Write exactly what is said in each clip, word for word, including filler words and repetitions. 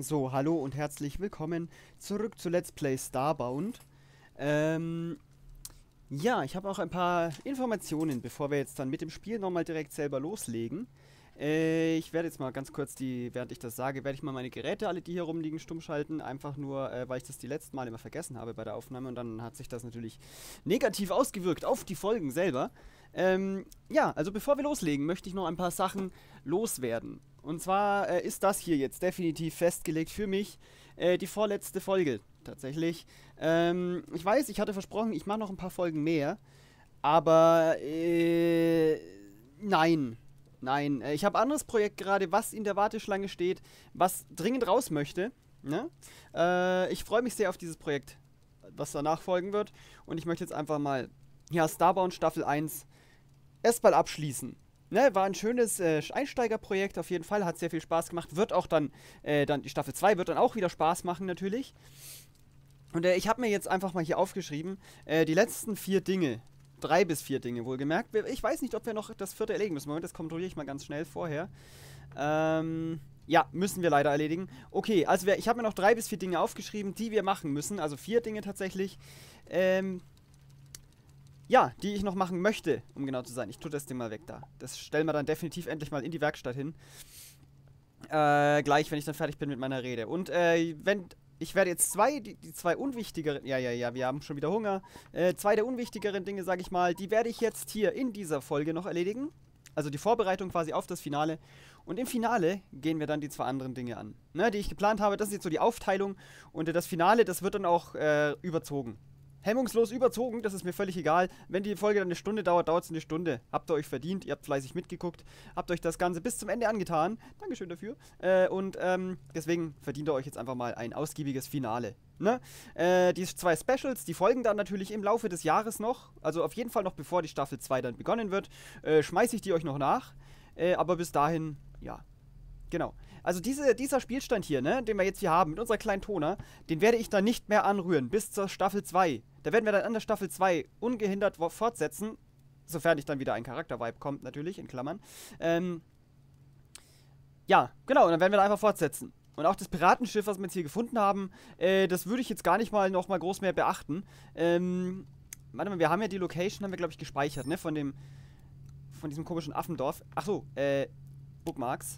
So, hallo und herzlich willkommen zurück zu Let's Play Starbound. Ähm, ja, ich habe auch ein paar Informationen, bevor wir jetzt dann mit dem Spiel nochmal direkt selber loslegen. Äh, ich werde jetzt mal ganz kurz die, während ich das sage, werde ich mal meine Geräte, alle die hier rumliegen, stumm schalten. Einfach nur, äh, weil ich das die letzten Mal immer vergessen habe bei der Aufnahme und dann hat sich das natürlich negativ ausgewirkt auf die Folgen selber. Ähm, ja, also bevor wir loslegen, möchte ich noch ein paar Sachen loswerden. Und zwar äh, ist das hier jetzt definitiv festgelegt für mich äh, die vorletzte Folge tatsächlich. Ähm, ich weiß, ich hatte versprochen, ich mache noch ein paar Folgen mehr, aber äh, nein. Nein, äh, ich habe ein anderes Projekt gerade, was in der Warteschlange steht, was dringend raus möchte. Ne? Äh, ich freue mich sehr auf dieses Projekt, was danach folgen wird. Und ich möchte jetzt einfach mal, ja, Starbound Staffel eins erstmal abschließen. Ne, war ein schönes äh, Einsteigerprojekt auf jeden Fall, hat sehr viel Spaß gemacht. Wird auch dann, äh, dann die Staffel zwei wird dann auch wieder Spaß machen natürlich. Und äh, ich habe mir jetzt einfach mal hier aufgeschrieben, äh, die letzten vier Dinge, drei bis vier Dinge wohlgemerkt. Ich weiß nicht, ob wir noch das vierte erledigen müssen. Moment, das kontrolliere ich mal ganz schnell vorher. Ähm, ja, müssen wir leider erledigen. Okay, also wir, ich habe mir noch drei bis vier Dinge aufgeschrieben, die wir machen müssen. Also vier Dinge tatsächlich. Ähm... Ja, die ich noch machen möchte, um genau zu sein. Ich tue das Ding mal weg da. Das stellen wir dann definitiv endlich mal in die Werkstatt hin. Äh, gleich, wenn ich dann fertig bin mit meiner Rede. Und, äh, wenn... Ich werde jetzt zwei, die, die zwei unwichtigeren... Ja, ja, ja, wir haben schon wieder Hunger. Äh, zwei der unwichtigeren Dinge, sage ich mal, die werde ich jetzt hier in dieser Folge noch erledigen. Also die Vorbereitung quasi auf das Finale. Und im Finale gehen wir dann die zwei anderen Dinge an, ne, die ich geplant habe. Das ist jetzt so die Aufteilung. Und äh, das Finale, das wird dann auch äh, überzogen. Hemmungslos überzogen, das ist mir völlig egal. Wenn die Folge dann eine Stunde dauert, dauert es eine Stunde. Habt ihr euch verdient, ihr habt fleißig mitgeguckt, habt euch das Ganze bis zum Ende angetan. Dankeschön dafür. Äh, und ähm, deswegen verdient ihr euch jetzt einfach mal ein ausgiebiges Finale. Ne? Äh, die zwei Specials, die folgen dann natürlich im Laufe des Jahres noch. Also auf jeden Fall noch bevor die Staffel zwei dann begonnen wird, äh, schmeiße ich die euch noch nach. Äh, aber bis dahin, ja. Genau. Also diese, dieser Spielstand hier, ne, den wir jetzt hier haben, mit unserer kleinen Toner, den werde ich dann nicht mehr anrühren, bis zur Staffel zwei. Da werden wir dann an der Staffel zwei ungehindert fortsetzen, sofern nicht dann wieder ein Charakter-Vibe kommt, natürlich, in Klammern. Ähm, ja, genau, und dann werden wir da einfach fortsetzen. Und auch das Piratenschiff, was wir jetzt hier gefunden haben, äh, das würde ich jetzt gar nicht mal noch mal groß mehr beachten. Ähm, warte mal, wir haben ja die Location, haben wir, glaube ich, gespeichert, ne, von dem, von diesem komischen Affendorf. Ach so, äh, Bookmarks.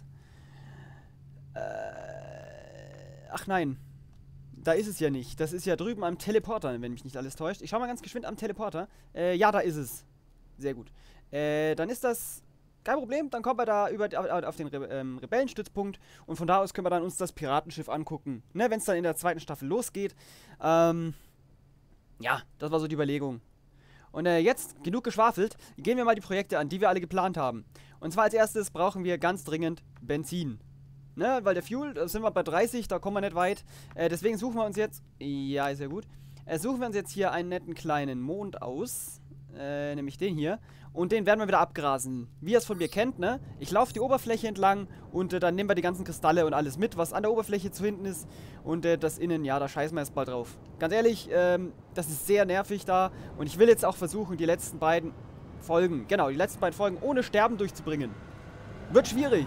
Äh, ach nein. Da ist es ja nicht. Das ist ja drüben am Teleporter, wenn mich nicht alles täuscht. Ich schau mal ganz geschwind am Teleporter. Äh, ja, da ist es. Sehr gut. Äh, dann ist das kein Problem. Dann kommen wir da über, auf den Re ähm, Rebellenstützpunkt. Und von da aus können wir dann uns das Piratenschiff angucken. Ne, wenn es dann in der zweiten Staffel losgeht. Ähm, ja, das war so die Überlegung. Und äh, jetzt, genug geschwafelt, gehen wir mal die Projekte an, die wir alle geplant haben. Und zwar als erstes brauchen wir ganz dringend Benzin. Ne, weil der Fuel, da sind wir bei dreißig, da kommen wir nicht weit. Äh, deswegen suchen wir uns jetzt, ja, ist ja gut. Äh, suchen wir uns jetzt hier einen netten kleinen Mond aus. Äh, nämlich den hier. Und den werden wir wieder abgrasen. Wie ihr es von mir kennt, ne? Ich laufe die Oberfläche entlang und äh, dann nehmen wir die ganzen Kristalle und alles mit, was an der Oberfläche zu finden ist. Und äh, das Innen, ja, da scheißen wir erst bald drauf. Ganz ehrlich, ähm, das ist sehr nervig da. Und ich will jetzt auch versuchen, die letzten beiden Folgen, genau, die letzten beiden Folgen ohne Sterben durchzubringen. Wird schwierig.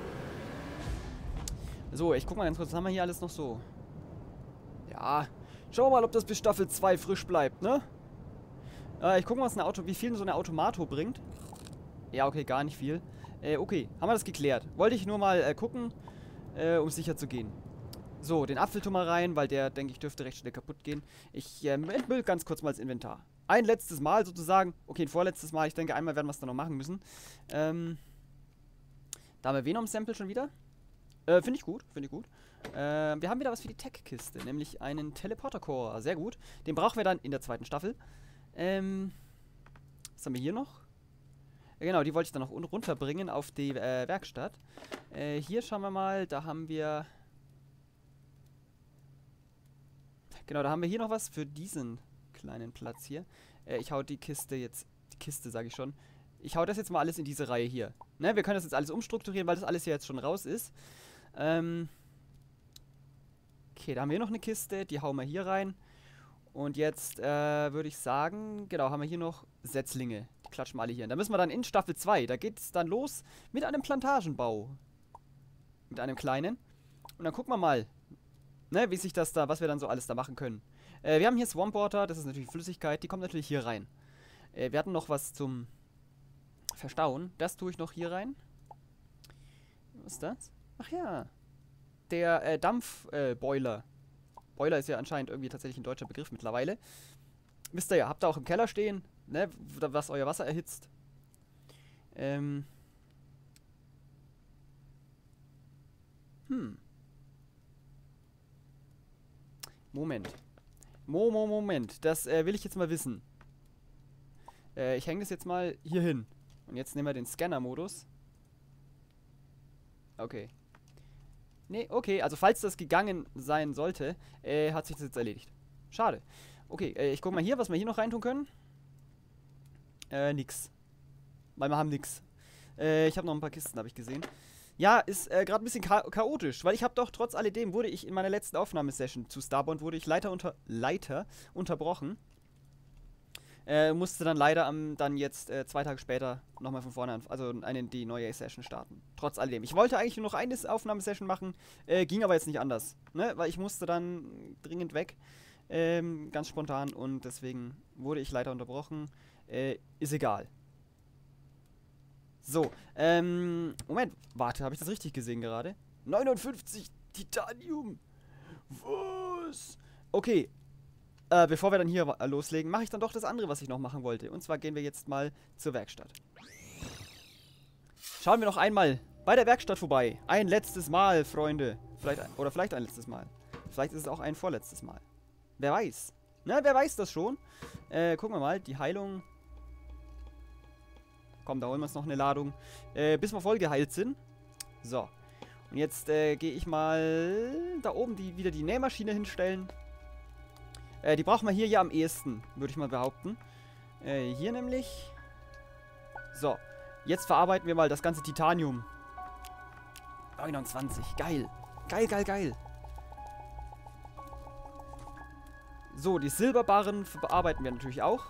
So, ich guck mal ganz kurz, was haben wir hier alles noch so? Ja, schauen wir mal, ob das bis Staffel zwei frisch bleibt, ne? Äh, ich guck mal, was eine Auto, wie viel so eine Automato bringt. Ja, okay, gar nicht viel. Äh, okay, haben wir das geklärt. Wollte ich nur mal äh, gucken, äh, um sicher zu gehen. So, den Apfel tun wir rein, weil der, denke ich, dürfte recht schnell kaputt gehen. Ich äh, entmüll ganz kurz mal das Inventar. Ein letztes Mal sozusagen. Okay, ein vorletztes Mal. Ich denke, einmal werden wir es dann noch machen müssen. Ähm, da haben wir Venom-Sample schon wieder. Äh, finde ich gut, finde ich gut. Äh, wir haben wieder was für die Tech-Kiste, nämlich einen Teleporter-Core. Sehr gut. Den brauchen wir dann in der zweiten Staffel. Ähm, was haben wir hier noch? Ja, genau, die wollte ich dann noch runterbringen auf die äh, Werkstatt. Äh, hier schauen wir mal, da haben wir... Genau, da haben wir hier noch was für diesen kleinen Platz hier. Äh, ich hau die Kiste jetzt... Die Kiste, sage ich schon. Ich hau das jetzt mal alles in diese Reihe hier. Ne, wir können das jetzt alles umstrukturieren, weil das alles hier jetzt schon raus ist. Ähm okay, da haben wir noch eine Kiste, die hauen wir hier rein. Und jetzt äh, würde ich sagen, genau, haben wir hier noch Setzlinge. Die klatschen wir alle hier hin. Da müssen wir dann in Staffel zwei, da geht es dann los mit einem Plantagenbau. Mit einem kleinen. Und dann gucken wir mal, ne, wie sich das da, was wir dann so alles da machen können. Äh, wir haben hier Swamp Water, das ist natürlich Flüssigkeit, die kommt natürlich hier rein. Äh, wir hatten noch was zum Verstauen. Das tue ich noch hier rein. Was ist das? Ach ja. Der äh, Dampfboiler. Äh, Boiler. Boiler ist ja anscheinend irgendwie tatsächlich ein deutscher Begriff mittlerweile. Wisst ihr ja, habt ihr auch im Keller stehen, ne, was euer Wasser erhitzt. Ähm. Hm. Moment. Mo, Mo, Moment. Das äh, will ich jetzt mal wissen. Äh, ich hänge das jetzt mal hier hin. Und jetzt nehmen wir den Scanner-Modus. Okay. Nee, okay. Also falls das gegangen sein sollte, äh, hat sich das jetzt erledigt. Schade. Okay, äh, ich guck mal hier, was wir hier noch reintun können. Äh, nix. Weil wir haben nix. Äh, ich habe noch ein paar Kisten, habe ich gesehen. Ja, ist äh, gerade ein bisschen cha chaotisch, weil ich habe doch, trotz alledem, wurde ich in meiner letzten Aufnahmesession zu Starbound, wurde ich Leiter, unter Leiter unterbrochen. Äh, musste dann leider am, dann jetzt äh, zwei Tage später nochmal von vorne an, also eine, die neue Session starten. Trotz alledem. Ich wollte eigentlich nur noch eine Aufnahmesession machen, äh, ging aber jetzt nicht anders, ne? Weil ich musste dann dringend weg, ähm, ganz spontan, und deswegen wurde ich leider unterbrochen. Äh, ist egal. So, ähm, Moment, warte, habe ich das richtig gesehen gerade? neunundfünfzig Titanium! Was? Okay, äh, bevor wir dann hier loslegen, mache ich dann doch das andere, was ich noch machen wollte. Und zwar gehen wir jetzt mal zur Werkstatt. Schauen wir noch einmal bei der Werkstatt vorbei. Ein letztes Mal, Freunde. Vielleicht, oder vielleicht ein letztes Mal. Vielleicht ist es auch ein vorletztes Mal. Wer weiß. Na, wer weiß das schon? Äh, gucken wir mal, die Heilung... Komm, da holen wir uns noch eine Ladung, äh, bis wir voll geheilt sind. So. Und jetzt äh, gehe ich mal da oben die, wieder die Nähmaschine hinstellen. Äh, die brauchen wir hier ja am ehesten, würde ich mal behaupten. Äh, hier nämlich. So. Jetzt verarbeiten wir mal das ganze Titanium. neunundzwanzig. Geil. Geil, geil, geil. So, die Silberbarren verarbeiten wir natürlich auch.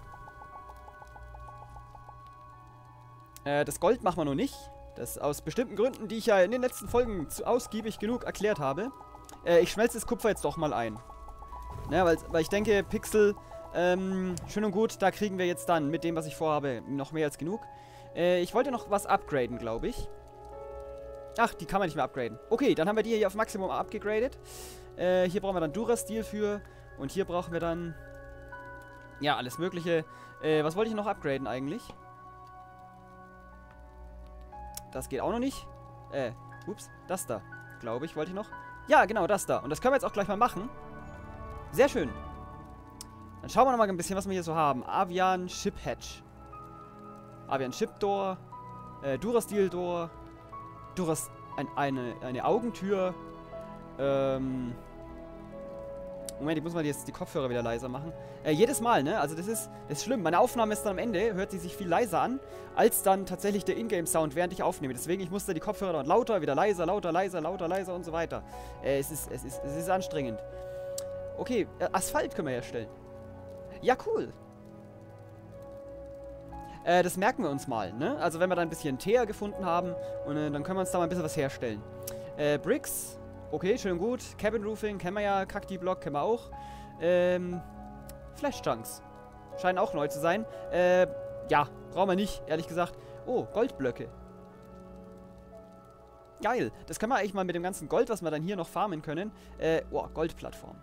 Äh, das Gold machen wir noch nicht. Das aus bestimmten Gründen, die ich ja in den letzten Folgen zu ausgiebig genug erklärt habe. Äh, ich schmelze das Kupfer jetzt doch mal ein. Ne, weil, weil ich denke, Pixel, ähm, schön und gut, da kriegen wir jetzt dann mit dem, was ich vorhabe, noch mehr als genug. Äh, ich wollte noch was upgraden, glaube ich. Ach, die kann man nicht mehr upgraden. Okay, dann haben wir die hier auf Maximum abgegradet. Äh, hier brauchen wir dann Durasteel für. Und hier brauchen wir dann, ja, alles mögliche. Äh, was wollte ich noch upgraden eigentlich? Das geht auch noch nicht. Äh, ups, das da, glaube ich, wollte ich noch. Ja, genau, das da. Und das können wir jetzt auch gleich mal machen. Sehr schön. Dann schauen wir noch mal ein bisschen, was wir hier so haben. Avian Ship Hatch. Avian Ship Door. Äh, Durasteel Door. Durast... Ein, eine, eine Augentür. Ähm... Moment, ich muss mal jetzt die Kopfhörer wieder leiser machen. Äh, jedes Mal, ne? Also das ist, das ist schlimm. Meine Aufnahme ist dann am Ende, hört sie sich viel leiser an, als dann tatsächlich der Ingame-Sound, während ich aufnehme. Deswegen, ich musste die Kopfhörer dann lauter, wieder leiser, lauter, leiser, lauter, leiser und so weiter. Äh, es ist, es ist, es ist anstrengend. Okay, äh, Asphalt können wir herstellen. Ja, cool. Äh, das merken wir uns mal, ne? Also wenn wir dann ein bisschen Teer gefunden haben, und äh, dann können wir uns da mal ein bisschen was herstellen. Äh, Bricks... Okay, schön und gut. Cabin Roofing kennen wir ja. Cacti-Block kennen wir auch. Ähm, Flash-Chunks. Scheinen auch neu zu sein. Äh, ja, brauchen wir nicht, ehrlich gesagt. Oh, Goldblöcke. Geil. Das können wir eigentlich mal mit dem ganzen Gold, was wir dann hier noch farmen können. Äh, oh, Goldplattform.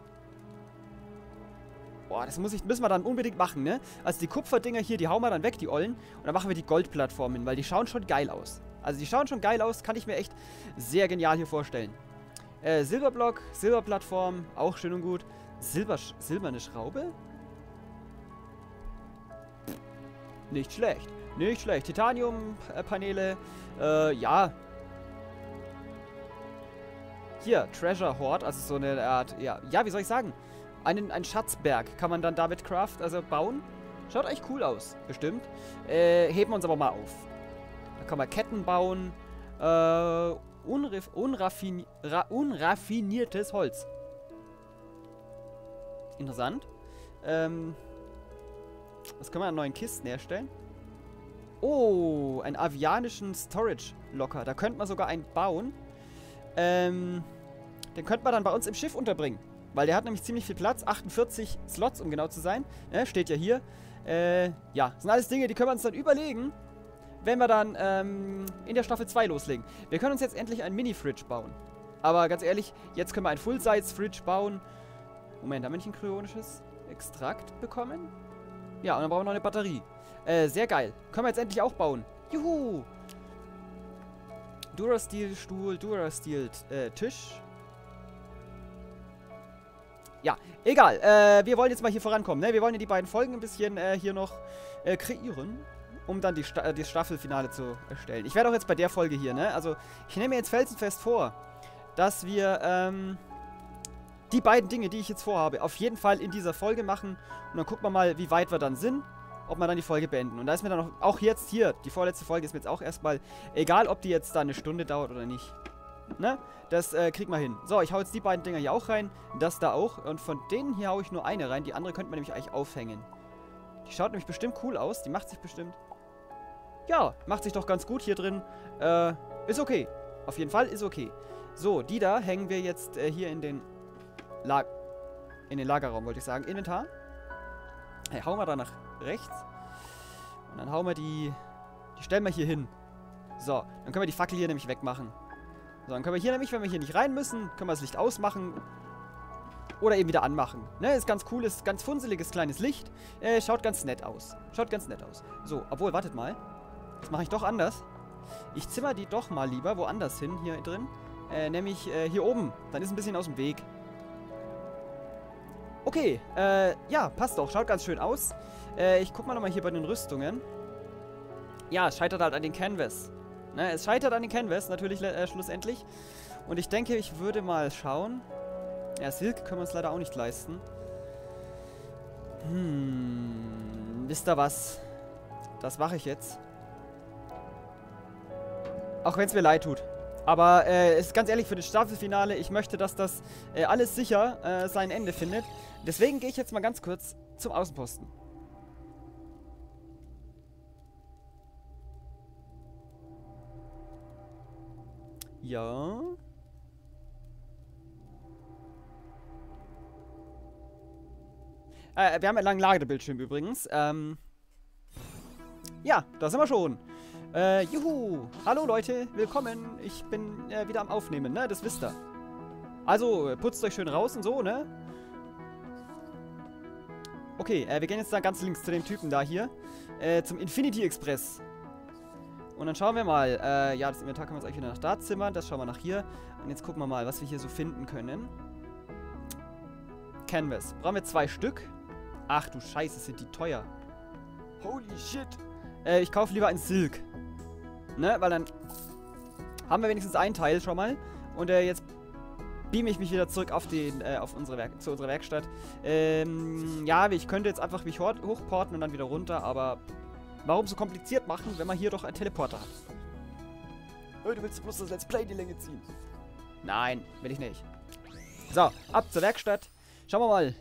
Boah, das muss ich, müssen wir dann unbedingt machen, ne? Also die Kupferdinger hier, die hauen wir dann weg, die Ollen. Und dann machen wir die Goldplattform hin, weil die schauen schon geil aus. Also die schauen schon geil aus, kann ich mir echt sehr genial hier vorstellen. Äh, Silberblock, Silberplattform, auch schön und gut. Silber, silberne Schraube? Nicht schlecht, nicht schlecht. Titanium-Paneele, äh, ja. Hier, Treasure Hoard, also so eine Art, ja, ja, wie soll ich sagen? Einen, einen Schatzberg kann man dann damit craft, also bauen. Schaut echt cool aus, bestimmt. Äh, heben wir uns aber mal auf. Da kann man Ketten bauen, äh, Unraffini ra unraffiniertes Holz. Interessant. Ähm, was können wir an neuen Kisten herstellen? Oh, einen avianischen Storage Locker. Da könnte man sogar einen bauen. Ähm, den könnte man dann bei uns im Schiff unterbringen. Weil der hat nämlich ziemlich viel Platz. achtundvierzig Slots, um genau zu sein. Ne, steht ja hier. Äh, ja, das sind alles Dinge, die können wir uns dann überlegen, wenn wir dann ähm, in der Staffel zwei loslegen. Wir können uns jetzt endlich einen Mini-Fridge bauen. Aber ganz ehrlich, jetzt können wir einen Full-Size-Fridge bauen. Moment, haben wir nicht ein kryonisches Extrakt bekommen? Ja, und dann brauchen wir noch eine Batterie. Äh, sehr geil. Können wir jetzt endlich auch bauen. Juhu! Durasteel-Stuhl, Durasteel-Tisch. Ja, egal. Äh, wir wollen jetzt mal hier vorankommen, ne? Wir wollen ja die beiden Folgen ein bisschen äh, hier noch äh, kreieren, um dann die, Sta äh, das Staffelfinale zu erstellen. Ich werde auch jetzt bei der Folge hier, ne? Also, ich nehme mir jetzt felsenfest vor, dass wir, ähm, die beiden Dinge, die ich jetzt vorhabe, auf jeden Fall in dieser Folge machen. Und dann gucken wir mal, wie weit wir dann sind, ob wir dann die Folge beenden. Und da ist mir dann auch, auch jetzt hier, die vorletzte Folge ist mir jetzt auch erstmal egal, ob die jetzt da eine Stunde dauert oder nicht. Ne? Das äh, kriegen wir hin. So, ich hau jetzt die beiden Dinger hier auch rein. Das da auch. Und von denen hier hau ich nur eine rein. Die andere könnte man nämlich eigentlich aufhängen. Die schaut nämlich bestimmt cool aus. Die macht sich bestimmt... Ja, macht sich doch ganz gut hier drin. Äh, ist okay. Auf jeden Fall ist okay. So, die da hängen wir jetzt äh, hier in den... Lag in den Lagerraum, wollte ich sagen. Inventar. Hey, hauen wir da nach rechts. Und dann hauen wir die... Die stellen wir hier hin. So, dann können wir die Fackel hier nämlich wegmachen. So, dann können wir hier nämlich, wenn wir hier nicht rein müssen, können wir das Licht ausmachen. Oder eben wieder anmachen. Ne, ist ganz cooles, ganz funseliges kleines Licht. Äh, schaut ganz nett aus. Schaut ganz nett aus. So, obwohl, wartet mal. Das mache ich doch anders. Ich zimmer die doch mal lieber woanders hin, hier drin. Äh, nämlich äh, hier oben. Dann ist ein bisschen aus dem Weg. Okay, äh, ja, passt doch. Schaut ganz schön aus. Äh, ich guck mal nochmal hier bei den Rüstungen. Ja, es scheitert halt an den Canvas. Ne, es scheitert an den Canvas, natürlich äh, schlussendlich. Und ich denke, ich würde mal schauen. Ja, Silk können wir uns leider auch nicht leisten. Hm, wisst ihr was? Das mache ich jetzt. Auch wenn es mir leid tut. Aber äh, ist ganz ehrlich, für das Staffelfinale, ich möchte, dass das äh, alles sicher äh, sein Ende findet. Deswegen gehe ich jetzt mal ganz kurz zum Außenposten. Ja. Äh, wir haben einen langen Ladebildschirm übrigens. Ähm. Ja, da sind wir schon. Äh, juhu. Hallo Leute, willkommen. Ich bin äh, wieder am Aufnehmen, ne? Das wisst ihr. Also, putzt euch schön raus und so, ne? Okay, äh, wir gehen jetzt da ganz links zu dem Typen da hier. Äh, zum Infinity Express. Und dann schauen wir mal. Äh, ja, das Inventar können wir uns eigentlich wieder nach da zimmern. Das schauen wir nach hier. Und jetzt gucken wir mal, was wir hier so finden können. Canvas. Brauchen wir zwei Stück. Ach du Scheiße, sind die teuer. Holy shit. Äh, ich kaufe lieber ein Silk. Ne, weil dann haben wir wenigstens einen Teil schon mal. Und äh, jetzt beame ich mich wieder zurück auf den, äh, auf unsere Werk zu unserer Werkstatt. Ähm, ja, ich könnte jetzt einfach mich hochporten und dann wieder runter, aber warum so kompliziert machen, wenn man hier doch einen Teleporter hat? Oh, du willst bloß das Let's Play in die Länge ziehen. Nein, will ich nicht. So, ab zur Werkstatt. Schauen wir mal,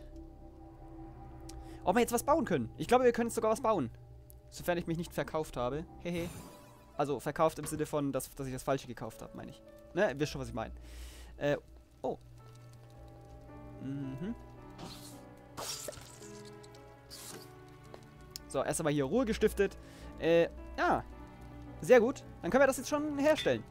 ob wir jetzt was bauen können. Ich glaube, wir können jetzt sogar was bauen. Sofern ich mich nicht verkauft habe. Hehe. Also, verkauft im Sinne von, dass, dass ich das Falsche gekauft habe, meine ich. Ne, ihr wisst schon, was ich meine. Äh, oh. Mhm. So, erst einmal hier Ruhe gestiftet. Äh, ja. Sehr gut. Dann können wir das jetzt schon herstellen.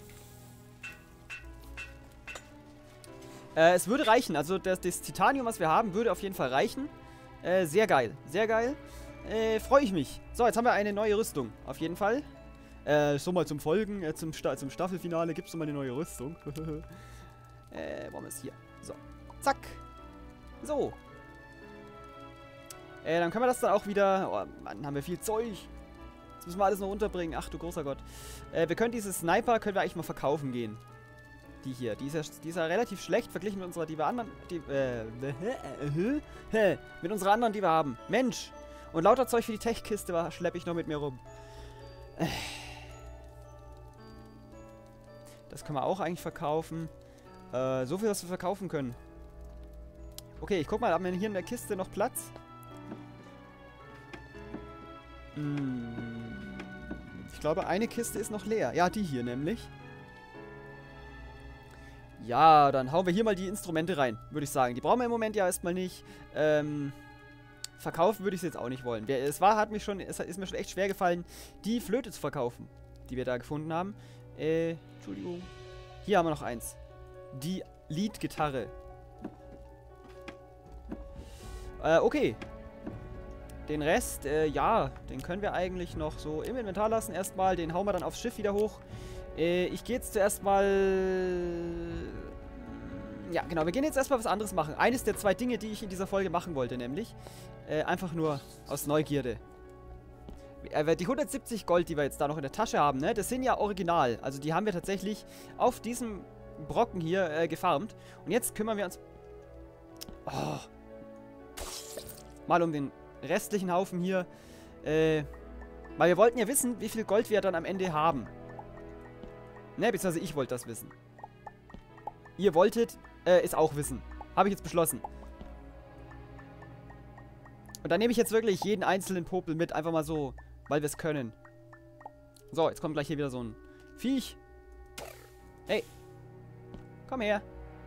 Äh, es würde reichen. Also, das, das Titanium, was wir haben, würde auf jeden Fall reichen. Äh, sehr geil. Sehr geil. Äh, freue ich mich. So, jetzt haben wir eine neue Rüstung. Auf jeden Fall. Äh, so mal zum Folgen, äh, zum, Sta zum Staffelfinale gibt es nochmal eine neue Rüstung. äh, wollen wir es hier. So. Zack. So. Äh, dann können wir das dann auch wieder... Oh, Mann, haben wir viel Zeug. Das müssen wir alles noch unterbringen. Ach du großer Gott. Äh, wir können diese Sniper, können wir eigentlich mal verkaufen gehen. Die hier. Die ist ja, die ist ja relativ schlecht verglichen mit unserer, die wir anderen... Die, äh, äh, mit unserer anderen, die wir haben. Mensch. Und lauter Zeug für die Tech-Kiste schleppe ich noch mit mir rum. Das können wir auch eigentlich verkaufen. Äh, so viel, was wir verkaufen können. Okay, ich guck mal, haben wir hier in der Kiste noch Platz? Hm, ich glaube, eine Kiste ist noch leer. Ja, die hier nämlich. Ja, dann hauen wir hier mal die Instrumente rein, würde ich sagen. Die brauchen wir im Moment ja erstmal nicht. Ähm, verkaufen würde ich sie jetzt auch nicht wollen. Es war, hat mich schon, es ist mir schon echt schwer gefallen, die Flöte zu verkaufen, die wir da gefunden haben. Äh, Entschuldigung. Hier haben wir noch eins. Die Lead-Gitarre. Äh, okay. Den Rest, äh, ja, den können wir eigentlich noch so im Inventar lassen erstmal. Den hauen wir dann aufs Schiff wieder hoch. Äh, ich gehe jetzt zuerst mal... Ja, genau, wir gehen jetzt erstmal was anderes machen. Eines der zwei Dinge, die ich in dieser Folge machen wollte, nämlich äh, einfach nur aus Neugierde. Äh, die hundertsiebzig Gold, die wir jetzt da noch in der Tasche haben, ne, das sind ja original. Also die haben wir tatsächlich auf diesem Brocken hier äh, gefarmt. Und jetzt kümmern wir uns... Oh, mal um den restlichen Haufen hier. Äh, weil wir wollten ja wissen, wie viel Gold wir dann am Ende haben. Ne, beziehungsweise ich wollte das wissen. Ihr wolltet äh, es auch wissen. Habe ich jetzt beschlossen. Und dann nehme ich jetzt wirklich jeden einzelnen Popel mit. Einfach mal so, weil wir es können. So, jetzt kommt gleich hier wieder so ein Viech. Hey. Komm her.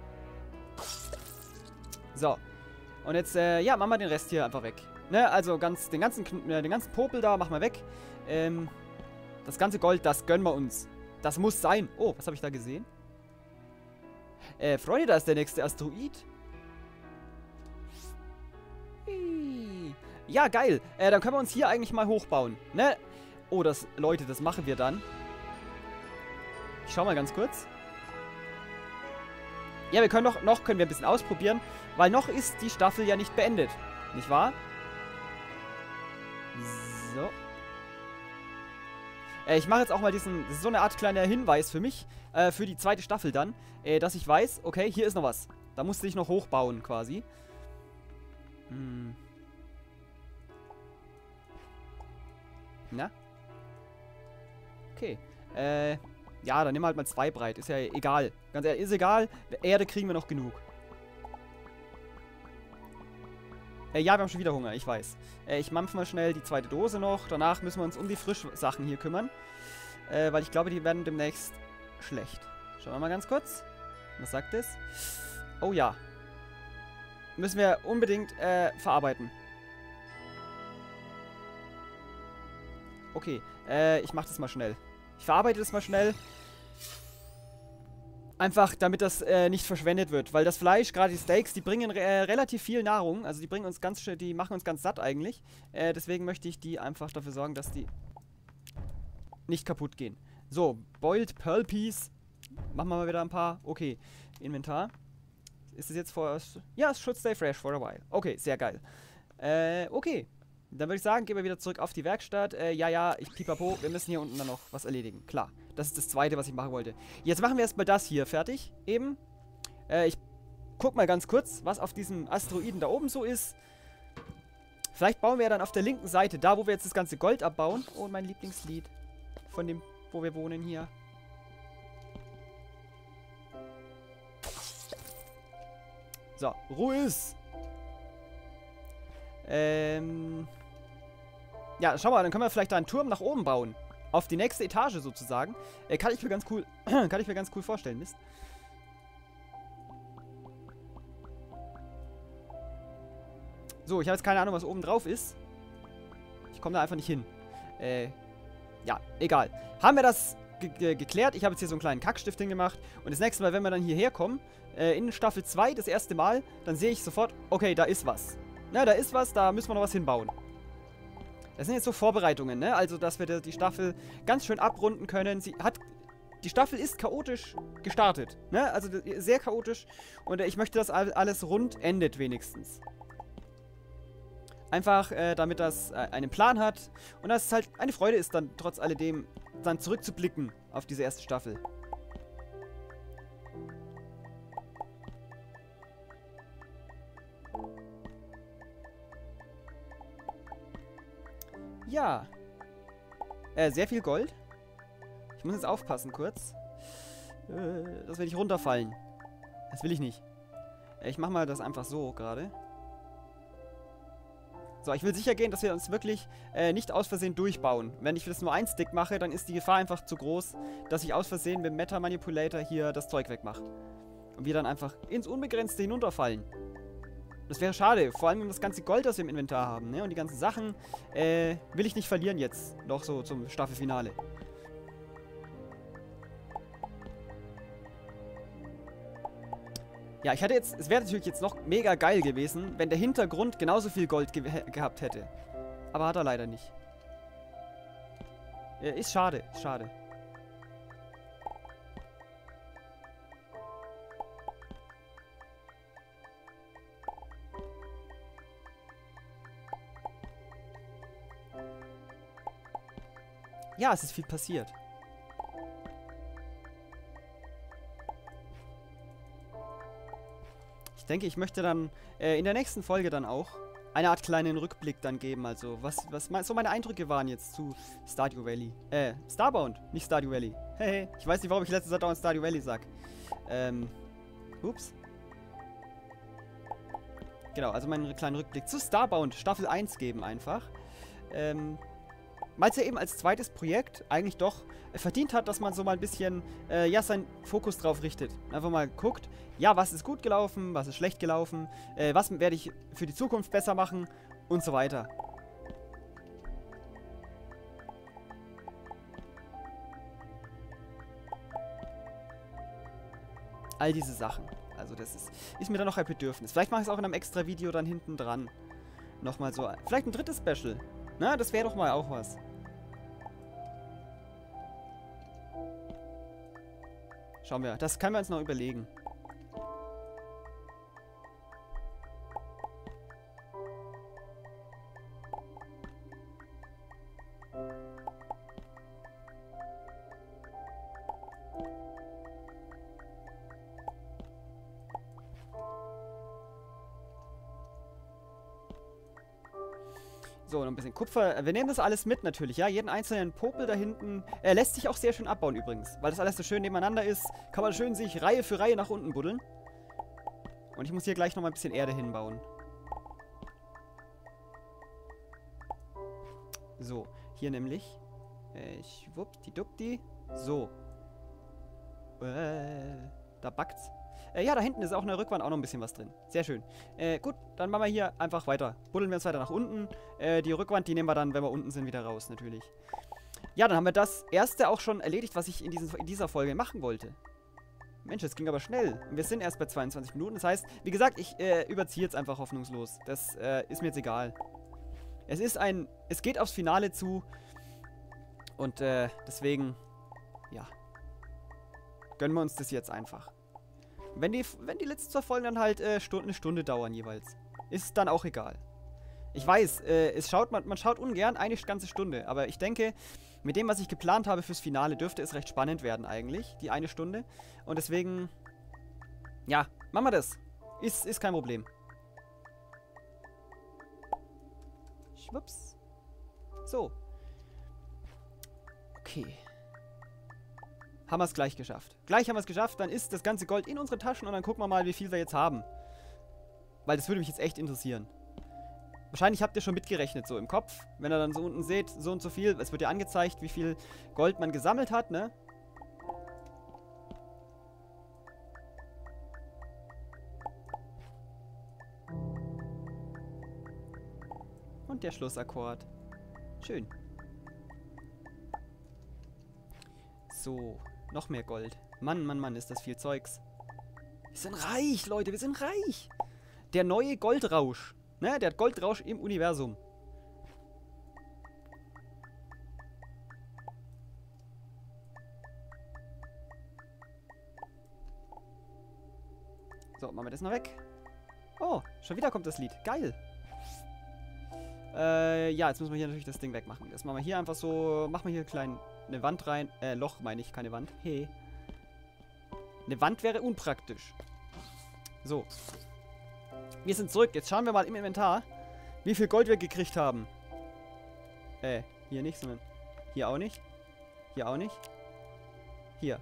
So. Und jetzt, äh, ja, machen wir den Rest hier einfach weg. Ne, also ganz, den ganzen, äh, den ganzen Popel da machen wir weg. Ähm, das ganze Gold, das gönnen wir uns. Das muss sein. Oh, was habe ich da gesehen? Äh, Freunde, da ist der nächste Asteroid. Ja, geil. Äh, dann können wir uns hier eigentlich mal hochbauen. Ne? Oh, das, Leute, das machen wir dann. Ich schau mal ganz kurz. Ja, wir können noch, noch können wir ein bisschen ausprobieren, weil noch ist die Staffel ja nicht beendet. Nicht wahr? So. Äh, ich mache jetzt auch mal diesen, das ist so eine Art kleiner Hinweis für mich, äh, für die zweite Staffel dann, äh, dass ich weiß, okay, hier ist noch was. Da musste ich noch hochbauen, quasi. Hm. Na? Okay. Äh, ja, dann nimm halt mal zwei breit. Ist ja egal. Ganz ehrlich, ist egal. Erde kriegen wir noch genug. Äh, ja, wir haben schon wieder Hunger, ich weiß. Äh, ich mampfe mal schnell die zweite Dose noch. Danach müssen wir uns um die Frischsachen hier kümmern. Äh, weil ich glaube, die werden demnächst schlecht. Schauen wir mal ganz kurz. Was sagt es? Oh ja. Müssen wir unbedingt äh, verarbeiten. Okay, äh, ich mache das mal schnell. Ich verarbeite das mal schnell. Einfach, damit das äh, nicht verschwendet wird. Weil das Fleisch, gerade die Steaks, die bringen äh, relativ viel Nahrung. Also die bringen uns ganz schön, die machen uns ganz satt eigentlich. Äh, deswegen möchte ich die einfach dafür sorgen, dass die nicht kaputt gehen. So, Boiled Pearl Peas. Machen wir mal wieder ein paar. Okay, Inventar. Ist es jetzt vor... Ja, es should stay fresh for a while. Okay, sehr geil. Äh, okay. Dann würde ich sagen, gehen wir wieder zurück auf die Werkstatt. Äh, ja, ja, ich pipapo. Wir müssen hier unten dann noch was erledigen. Klar. Das ist das Zweite, was ich machen wollte. Jetzt machen wir erstmal das hier fertig. Eben. Äh, ich guck mal ganz kurz, was auf diesem Asteroiden da oben so ist. Vielleicht bauen wir ja dann auf der linken Seite, da wo wir jetzt das ganze Gold abbauen. Oh, mein Lieblingslied. Von dem, wo wir wohnen hier. So, Ruhe ist. Ähm... Ja, schau mal, dann können wir vielleicht da einen Turm nach oben bauen. Auf die nächste Etage sozusagen. Äh, kann ich mir ganz cool, kann ich mir ganz cool vorstellen, Mist. So, ich habe jetzt keine Ahnung, was oben drauf ist. Ich komme da einfach nicht hin. Äh, ja, egal. Haben wir das ge ge geklärt? Ich habe jetzt hier so einen kleinen Kackstift hingemacht. Und das nächste Mal, wenn wir dann hierher kommen, äh, in Staffel zwei, das erste Mal, dann sehe ich sofort, okay, da ist was. Na, da ist was, da müssen wir noch was hinbauen. Das sind jetzt so Vorbereitungen, ne? Also, dass wir die Staffel ganz schön abrunden können. Sie hat... Die Staffel ist chaotisch gestartet, ne? Also, sehr chaotisch. Und äh, ich möchte, dass alles rund endet, wenigstens. Einfach, äh, damit das äh, einen Plan hat. Und dass es halt eine Freude ist, dann trotz alledem dann zurückzublicken auf diese erste Staffel. Ja. Äh, sehr viel Gold. Ich muss jetzt aufpassen kurz. Äh, dass wir nicht runterfallen. Das will ich nicht. Äh, ich mach mal das einfach so gerade. So, ich will sicher gehen, dass wir uns wirklich äh, nicht aus Versehen durchbauen. Wenn ich das nur ein Stick mache, dann ist die Gefahr einfach zu groß, dass ich aus Versehen mit dem Meta Manipulator hier das Zeug wegmache. Und wir dann einfach ins Unbegrenzte hinunterfallen. Das wäre schade, vor allem wenn wir das ganze Gold, das wir im Inventar haben, ne? Und die ganzen Sachen, äh, will ich nicht verlieren jetzt, noch so zum Staffelfinale. Ja, ich hätte jetzt, es wäre natürlich jetzt noch mega geil gewesen, wenn der Hintergrund genauso viel Gold ge gehabt hätte. Aber hat er leider nicht. Äh, ist schade, ist schade. Ja, es ist viel passiert. Ich denke, ich möchte dann äh, in der nächsten Folge dann auch eine Art kleinen Rückblick dann geben. Also, was, was mein, so meine Eindrücke waren jetzt zu Stardew Valley. Äh, Starbound, nicht Stardew Valley. Hey, ich weiß nicht, warum ich letztes Mal dauernd Stardew Valley sag. Ähm, ups. Genau, also meinen kleinen Rückblick zu Starbound Staffel eins geben einfach. Ähm... Weil es ja eben als zweites Projekt eigentlich doch äh, verdient hat, dass man so mal ein bisschen, äh, ja, seinen Fokus drauf richtet. Einfach mal guckt, ja, was ist gut gelaufen, was ist schlecht gelaufen, äh, was werde ich für die Zukunft besser machen und so weiter. All diese Sachen. Also das ist, ist mir dann noch ein Bedürfnis. Vielleicht mache ich es auch in einem extra Video dann hinten dran. Nochmal so, vielleicht ein drittes Special. Na, das wäre doch mal auch was. Schauen wir. Das können wir uns noch überlegen. So, noch ein bisschen Kupfer. Wir nehmen das alles mit natürlich, ja. Jeden einzelnen Popel da hinten. Er lässt sich auch sehr schön abbauen übrigens. Weil das alles so schön nebeneinander ist, kann man schön sich Reihe für Reihe nach unten buddeln. Und ich muss hier gleich noch mal ein bisschen Erde hinbauen. So, hier nämlich. Äh, schwuppdiwuppdi. So. Äh, da backt's. Äh, ja, da hinten ist auch in der Rückwand auch noch ein bisschen was drin. Sehr schön. Äh, gut, dann machen wir hier einfach weiter. Buddeln wir uns weiter nach unten. Äh, die Rückwand, die nehmen wir dann, wenn wir unten sind, wieder raus, natürlich. Ja, dann haben wir das erste auch schon erledigt, was ich in, diesen, in dieser Folge machen wollte. Mensch, es ging aber schnell. Und wir sind erst bei zweiundzwanzig Minuten. Das heißt, wie gesagt, ich äh, überziehe jetzt einfach hoffnungslos. Das äh, ist mir jetzt egal. Es ist ein... Es geht aufs Finale zu. Und äh, deswegen... Ja. Gönnen wir uns das jetzt einfach. Wenn die, wenn die letzten zwei Folgen dann halt äh, Stunde, eine Stunde dauern jeweils, ist dann auch egal. Ich weiß, äh, es schaut, man, man schaut ungern eine ganze Stunde, aber ich denke, mit dem, was ich geplant habe fürs Finale, dürfte es recht spannend werden eigentlich, die eine Stunde. Und deswegen, ja, machen wir das. Ist, ist kein Problem. Schwupps. So. Okay. Haben wir es gleich geschafft. Gleich haben wir es geschafft, dann ist das ganze Gold in unseren Taschen und dann gucken wir mal, wie viel wir jetzt haben. Weil das würde mich jetzt echt interessieren. Wahrscheinlich habt ihr schon mitgerechnet, so im Kopf. Wenn ihr dann so unten seht, so und so viel, es wird ja angezeigt, wie viel Gold man gesammelt hat, ne? Und der Schlussakkord. Schön. So. Noch mehr Gold. Mann, Mann, Mann, ist das viel Zeugs. Wir sind reich, Leute, wir sind reich. Der neue Goldrausch. Ne, der Goldrausch im Universum. So, machen wir das noch weg. Oh, schon wieder kommt das Lied. Geil. Äh, ja, jetzt müssen wir hier natürlich das Ding wegmachen. Das machen wir hier einfach so, machen wir hier klein eine Wand rein. Äh, Loch meine ich, keine Wand. Hey. Eine Wand wäre unpraktisch. So. Wir sind zurück. Jetzt schauen wir mal im Inventar, wie viel Gold wir gekriegt haben. Äh, hier nicht, sondern hier auch nicht. Hier auch nicht. Hier.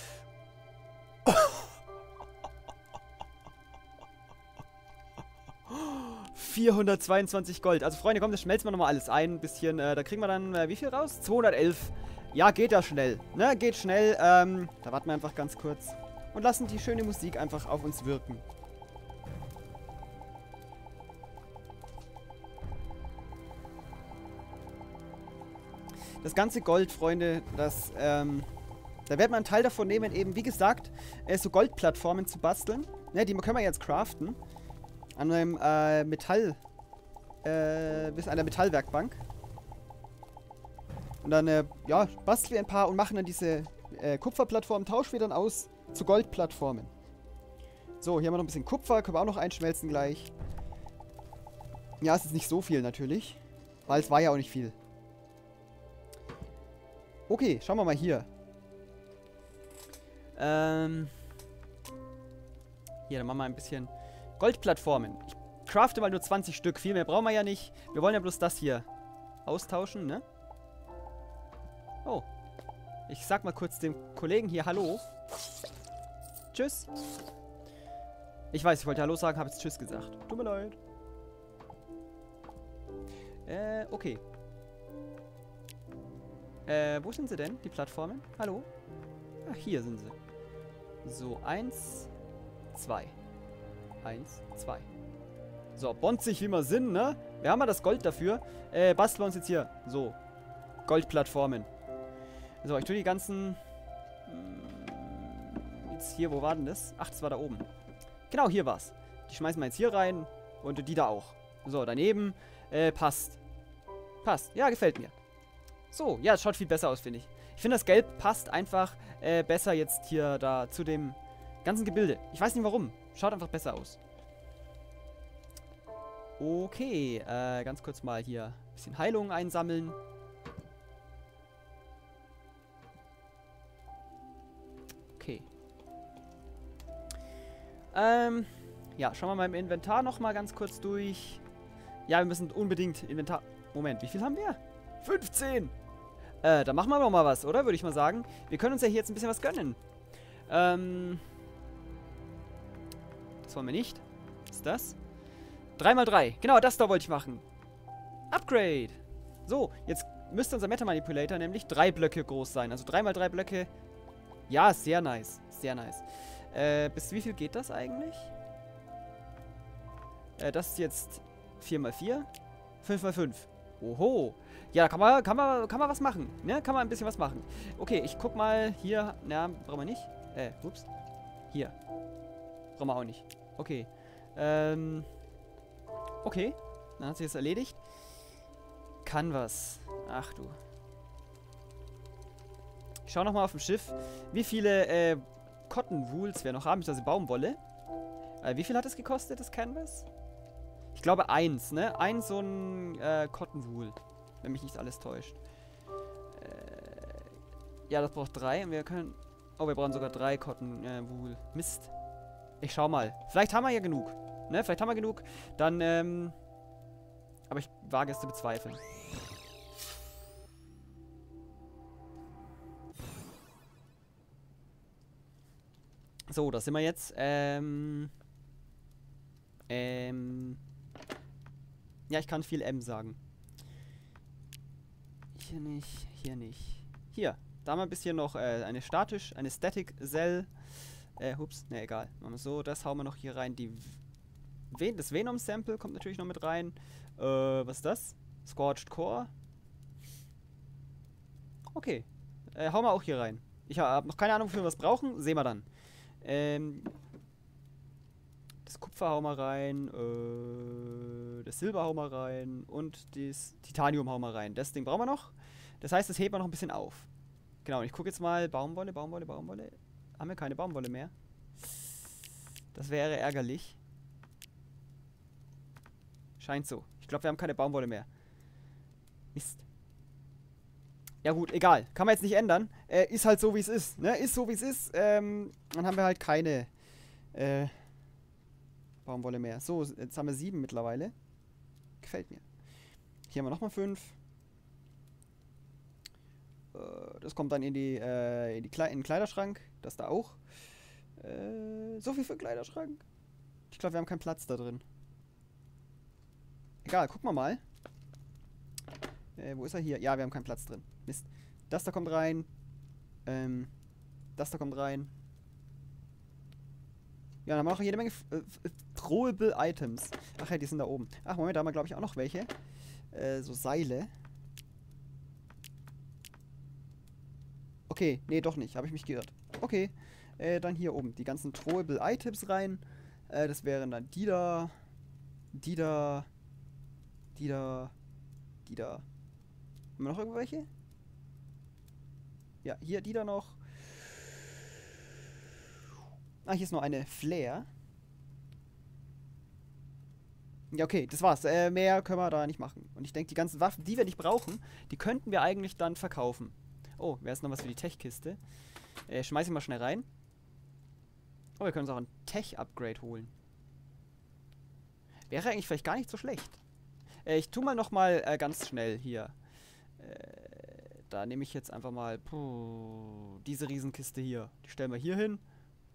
vierhundertzweiundzwanzig Gold. Also Freunde, komm, das schmelzen wir nochmal alles ein. Ein bisschen, äh, da kriegen wir dann, äh, wie viel raus? zweihundertelf. Ja, geht ja schnell. Ne, geht schnell. Ähm, da warten wir einfach ganz kurz. und lassen die schöne Musik einfach auf uns wirken. Das ganze Gold, Freunde, das, ähm, da wird man einen Teil davon nehmen, eben, wie gesagt, äh, so Goldplattformen zu basteln. Ne, die können wir jetzt craften. An einem äh, Metall, äh, bis an der Metallwerkbank. Und dann, äh, ja, basteln wir ein paar und machen dann diese äh, Kupferplattformen, tauschen wir dann aus zu Goldplattformen. So, hier haben wir noch ein bisschen Kupfer, können wir auch noch einschmelzen gleich. Ja, es ist nicht so viel natürlich, weil es war ja auch nicht viel. Okay, schauen wir mal hier. Ähm. Hier, dann machen wir ein bisschen Goldplattformen. Ich crafte mal nur zwanzig Stück. Viel mehr brauchen wir ja nicht. Wir wollen ja bloß das hier austauschen, ne? Oh. Ich sag mal kurz dem Kollegen hier Hallo. Tschüss. Ich weiß, ich wollte Hallo sagen, habe jetzt Tschüss gesagt. Tut mir leid. Äh, okay. Äh, wo sind sie denn, die Plattformen? Hallo? Ach, hier sind sie. So, eins, zwei. Eins, zwei. So, bonzig wie wir sind, ne? Wir haben ja das Gold dafür. Äh, basteln wir uns jetzt hier. So. Goldplattformen. So, ich tue die ganzen... Jetzt hier, wo war denn das? Ach, das war da oben. Genau, hier war's. Die schmeißen wir jetzt hier rein. Und die da auch. So, daneben. Äh, passt. Passt. Ja, gefällt mir. So, ja, es schaut viel besser aus, finde ich. Ich finde, das Gelb passt einfach äh, besser jetzt hier da zu dem ganzen Gebilde. Ich weiß nicht warum. Schaut einfach besser aus. Okay, äh, ganz kurz mal hier ein bisschen Heilung einsammeln. Okay. Ähm, ja, schauen wir mal im Inventar nochmal ganz kurz durch. Ja, wir müssen unbedingt Inventar... Moment, wie viel haben wir? fünfzehn! Äh, dann machen wir noch mal was, oder? Würde ich mal sagen. Wir können uns ja hier jetzt ein bisschen was gönnen. Ähm. Das wollen wir nicht. Was ist das? drei mal drei. Genau, das da wollte ich machen. Upgrade. So, jetzt müsste unser Meta Manipulator nämlich drei Blöcke groß sein. Also drei mal drei Blöcke. Ja, sehr nice. Sehr nice. Äh, bis wie viel geht das eigentlich? Äh, das ist jetzt vier mal vier. fünf mal fünf. Oho. Ja, da kann man, kann man, kann man was machen. Ne? Kann man ein bisschen was machen. Okay, ich guck mal hier. Na, brauchen wir nicht. Äh, ups. Hier. Brauchen wir auch nicht. Okay. Ähm. Okay. Dann hat sich das erledigt. Canvas. Ach du. Ich schau nochmal auf dem Schiff, wie viele äh, Cotton Wools wir noch haben. Ich also Baumwolle. Äh, wie viel hat es gekostet, das Canvas? Ich glaube eins, ne? Ein so ein äh, Cotton Wool. Wenn mich nicht alles täuscht. Äh, ja, das braucht drei. Und wir können... Oh, wir brauchen sogar drei Cotton äh, Wool. Mist. Ich schau mal. Vielleicht haben wir ja genug. Ne? Vielleicht haben wir genug. Dann, ähm... Aber ich wage es zu bezweifeln. So, da sind wir jetzt. Ähm... Ähm... Ja, ich kann viel M sagen. Hier nicht, hier nicht. Hier, da haben wir ein bisschen noch äh, eine statisch, eine Static Cell. Äh, hups, ne, egal. Machen wir so, das hauen wir noch hier rein. Die Ven das Venom Sample kommt natürlich noch mit rein. Äh, was ist das? Scorched Core. Okay. Äh, hauen wir auch hier rein. Ich habe noch keine Ahnung, wofür wir was brauchen. Sehen wir dann. Ähm... Das Kupfer hauen wir rein, äh, das Silber hauen wir rein und das Titanium hauen wir rein. Das Ding brauchen wir noch. Das heißt, das heben wir noch ein bisschen auf. Genau, und ich gucke jetzt mal, Baumwolle, Baumwolle, Baumwolle. Haben wir keine Baumwolle mehr? Das wäre ärgerlich. Scheint so. Ich glaube, wir haben keine Baumwolle mehr. Mist. Ja gut, egal. Kann man jetzt nicht ändern. Äh, ist halt so, wie es ist. Ne? Ist so, wie es ist. Ähm, dann haben wir halt keine... Äh... Baumwolle mehr. So, jetzt haben wir sieben mittlerweile. Gefällt mir. Hier haben wir nochmal fünf. Äh, das kommt dann in die, äh, in, die Kle in den Kleiderschrank. Das da auch. Äh, so viel für den Kleiderschrank. Ich glaube, wir haben keinen Platz da drin. Egal, gucken wir mal. Äh, wo ist er hier? Ja, wir haben keinen Platz drin. Mist. Das da kommt rein. Ähm, das da kommt rein. Ja, dann haben wir auch jede Menge äh, throwable Items. Ach ja, die sind da oben. Ach, Moment, da haben wir, glaube ich, auch noch welche. Äh, so Seile. Okay, nee, doch nicht. Habe ich mich geirrt. Okay, äh, dann hier oben. Die ganzen throwable Items rein. Äh, das wären dann die da. Die da. Die da. Die da. Haben wir noch irgendwelche? Ja, hier die da noch. Ah, hier ist noch eine Flare. Ja, okay, das war's. Äh, mehr können wir da nicht machen. Und ich denke, die ganzen Waffen, die wir nicht brauchen, die könnten wir eigentlich dann verkaufen. Oh, wäre es noch was für die Tech-Kiste. Äh, schmeiß ich mal schnell rein. Oh, wir können uns auch ein Tech-Upgrade holen. Wäre eigentlich vielleicht gar nicht so schlecht. Äh, ich tu mal noch mal äh, ganz schnell hier. Äh, da nehme ich jetzt einfach mal puh, diese Riesenkiste hier. Die stellen wir hier hin.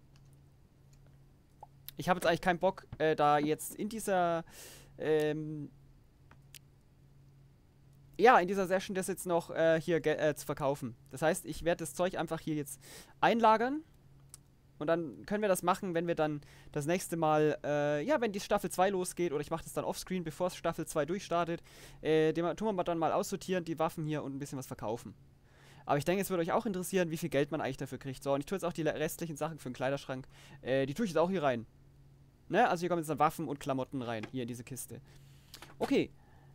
Ich habe jetzt eigentlich keinen Bock, äh, da jetzt in dieser ähm, ja, in dieser Session das jetzt noch äh, hier äh, zu verkaufen. Das heißt, ich werde das Zeug einfach hier jetzt einlagern. Und dann können wir das machen, wenn wir dann das nächste Mal, äh, ja, wenn die Staffel zwei losgeht, oder ich mache das dann offscreen, bevor Staffel zwei durchstartet, äh, den tun wir dann mal aussortieren, die Waffen hier und ein bisschen was verkaufen. Aber ich denke, es würde euch auch interessieren, wie viel Geld man eigentlich dafür kriegt. So, und ich tue jetzt auch die restlichen Sachen für den Kleiderschrank, äh, die tue ich jetzt auch hier rein. Ne, also hier kommen jetzt dann Waffen und Klamotten rein, hier in diese Kiste. Okay.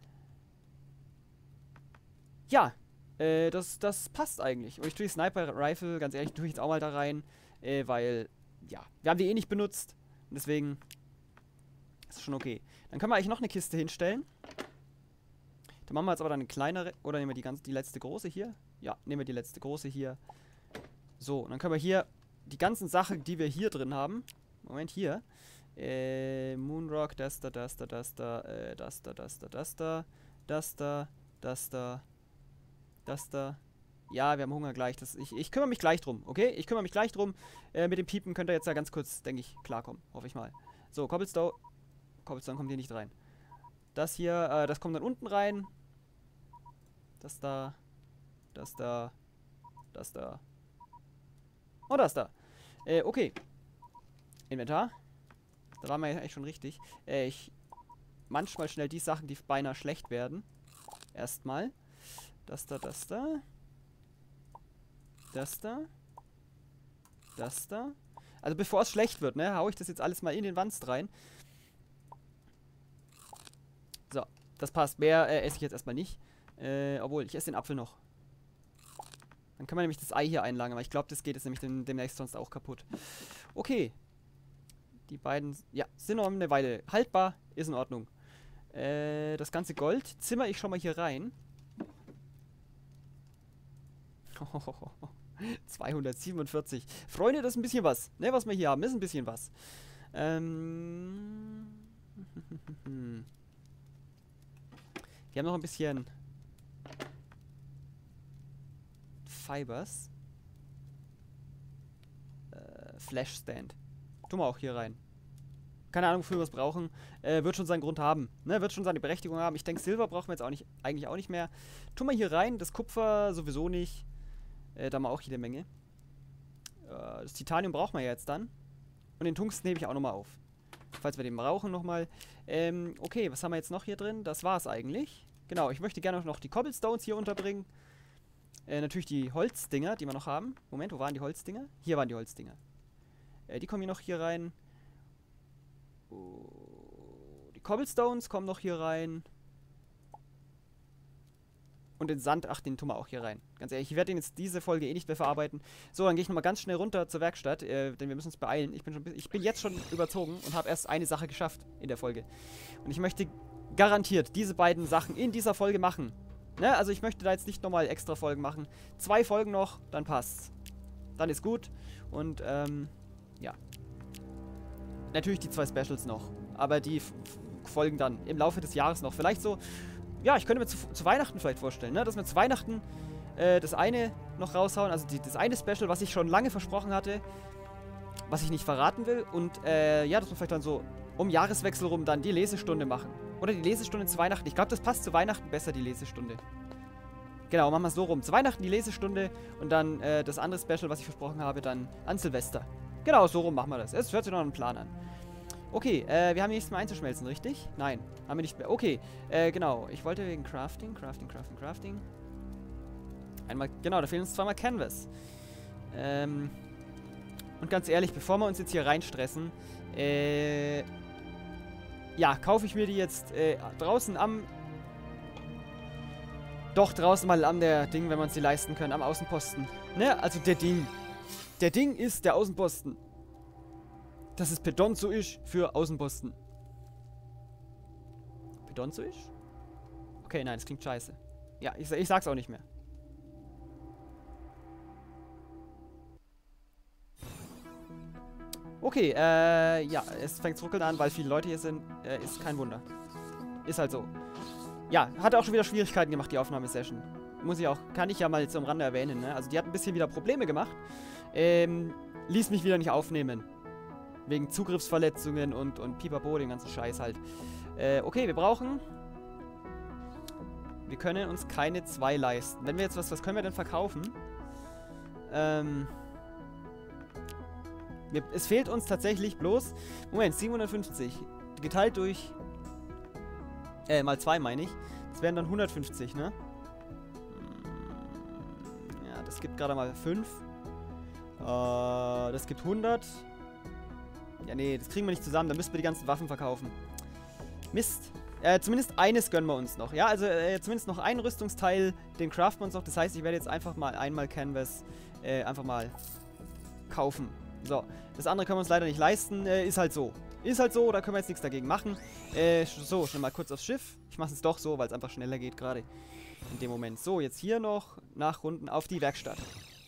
Ja, äh, das, das passt eigentlich. Und ich tue die Sniper Rifle, ganz ehrlich, tue ich jetzt auch mal da rein. Äh, weil, ja, wir haben die eh nicht benutzt. Und deswegen ist schon okay. Dann können wir eigentlich noch eine Kiste hinstellen. Dann machen wir jetzt aber dann eine kleinere. Oder nehmen wir die, ganz, die letzte große hier? Ja, nehmen wir die letzte große hier. So, und dann können wir hier die ganzen Sachen, die wir hier drin haben. Moment, hier. Äh, Moonrock, das da, das da, das da, äh, das da, das da, das da, das da, das da, das da. Ja, wir haben Hunger gleich. Das, ich, ich kümmere mich gleich drum, okay? Ich kümmere mich gleich drum. Äh, mit dem Piepen könnt ihr jetzt ja ganz kurz, denke ich, klarkommen. Hoffe ich mal. So, Cobblestone. Cobblestone kommt hier nicht rein. Das hier, äh, das kommt dann unten rein. Das da. Das da. Das da. Und das da. Äh, okay. Inventar. Da waren wir ja echt schon richtig. Äh, ich manchmal schnell die Sachen, die beinahe schlecht werden. Erstmal. Das da, das da. Das da. Das da. Also bevor es schlecht wird, ne, hau ich das jetzt alles mal in den Wanst rein. So, das passt. Mehr äh, esse ich jetzt erstmal nicht. Äh, obwohl, ich esse den Apfel noch. Dann kann man nämlich das Ei hier einlagern, aber ich glaube, das geht jetzt nämlich dem, demnächst sonst auch kaputt. Okay. Die beiden, ja, sind noch eine Weile haltbar. Ist in Ordnung. Äh, das ganze Gold zimmer ich schon mal hier rein. zweihundertsiebenundvierzig. Freunde, das ist ein bisschen was. Ne, was wir hier haben, ist ein bisschen was. Ähm. Wir haben noch ein bisschen Fibers. Äh, Flashstand. Tun wir auch hier rein. Keine Ahnung, wofür wir es brauchen. Äh, wird schon seinen Grund haben. Ne, wird schon seine Berechtigung haben. Ich denke, Silber brauchen wir jetzt auch nicht, eigentlich auch nicht mehr. Tun wir hier rein. Das Kupfer sowieso nicht. Äh, da haben wir auch jede Menge. Äh, das Titanium brauchen wir ja jetzt dann. Und den Tungsten hebe ich auch nochmal auf. Falls wir den brauchen nochmal. Ähm, okay, was haben wir jetzt noch hier drin? Das war's eigentlich. Genau, ich möchte gerne noch die Cobblestones hier unterbringen. Äh, natürlich die Holzdinger, die wir noch haben. Moment, wo waren die Holzdinger? Hier waren die Holzdinger. Äh, die kommen hier noch hier rein. Oh, die Cobblestones kommen noch hier rein. Und den Sand, ach, den tun wir auch hier rein. Ganz ehrlich, ich werde den jetzt diese Folge eh nicht mehr verarbeiten. So, dann gehe ich nochmal ganz schnell runter zur Werkstatt, äh, denn wir müssen uns beeilen. Ich bin, schon, ich bin jetzt schon überzogen und habe erst eine Sache geschafft in der Folge. Und ich möchte garantiert diese beiden Sachen in dieser Folge machen. Ne? Also ich möchte da jetzt nicht nochmal extra Folgen machen. Zwei Folgen noch, dann passt's. Dann ist gut. Und, ähm, ja. Natürlich die zwei Specials noch. Aber die folgen dann im Laufe des Jahres noch. Vielleicht so... Ja, ich könnte mir zu, zu Weihnachten vielleicht vorstellen, ne? Dass wir zu Weihnachten äh, das eine noch raushauen, also die, das eine Special, was ich schon lange versprochen hatte, was ich nicht verraten will. Und äh, ja, dass wir vielleicht dann so um Jahreswechsel rum dann die Lesestunde machen. Oder die Lesestunde zu Weihnachten. Ich glaube, das passt zu Weihnachten besser, die Lesestunde. Genau, machen wir es so rum. Zu Weihnachten die Lesestunde und dann äh, das andere Special, was ich versprochen habe, dann an Silvester. Genau, so rum machen wir das. Es hört sich noch einen Plan an. Okay, äh, wir haben nichts mehr einzuschmelzen, richtig? Nein, haben wir nicht mehr. Okay, äh, genau. Ich wollte wegen Crafting, Crafting, Crafting, Crafting. Einmal, genau, da fehlen uns zweimal Canvas. Ähm, und ganz ehrlich, bevor wir uns jetzt hier reinstressen, äh, ja, kaufe ich mir die jetzt äh, draußen am, doch draußen mal an der Ding, wenn man sie leisten kann, am Außenposten. Ne, also der Ding. Der Ding ist der Außenposten. Dass es Pedonzo ist für Außenposten. Pedonzo ist? Okay, nein, das klingt scheiße. Ja, ich, ich sag's auch nicht mehr. Okay, äh, ja, es fängt zu ruckeln an, weil viele Leute hier sind. Äh, ist kein Wunder. Ist halt so. Ja, hat auch schon wieder Schwierigkeiten gemacht, die Aufnahmesession. Muss ich auch, kann ich ja mal zum Rande erwähnen, ne? Also die hat ein bisschen wieder Probleme gemacht. Ähm, ließ mich wieder nicht aufnehmen. Wegen Zugriffsverletzungen und, und Pipapo, den ganzen Scheiß halt. Äh, okay, wir brauchen... Wir können uns keine zwei leisten. Wenn wir jetzt was... Was können wir denn verkaufen? Ähm... Wir, es fehlt uns tatsächlich bloß... Moment, siebenhundertfünfzig. Geteilt durch... Äh, mal zwei meine ich. Das wären dann hundertfünfzig, ne? Ja, das gibt gerade mal fünf. Äh, das gibt hundert. Ja, nee, das kriegen wir nicht zusammen. Da müssten wir die ganzen Waffen verkaufen. Mist. Äh, zumindest eines gönnen wir uns noch. Ja, also äh, zumindest noch ein Rüstungsteil, den craften wir uns noch. Das heißt, ich werde jetzt einfach mal einmal Canvas äh, einfach mal kaufen. So, das andere können wir uns leider nicht leisten. Äh, ist halt so. Ist halt so, da können wir jetzt nichts dagegen machen. Äh, so, schnell mal kurz aufs Schiff. Ich mache es doch so, weil es einfach schneller geht gerade in dem Moment. So, jetzt hier noch nachrunden auf die Werkstatt.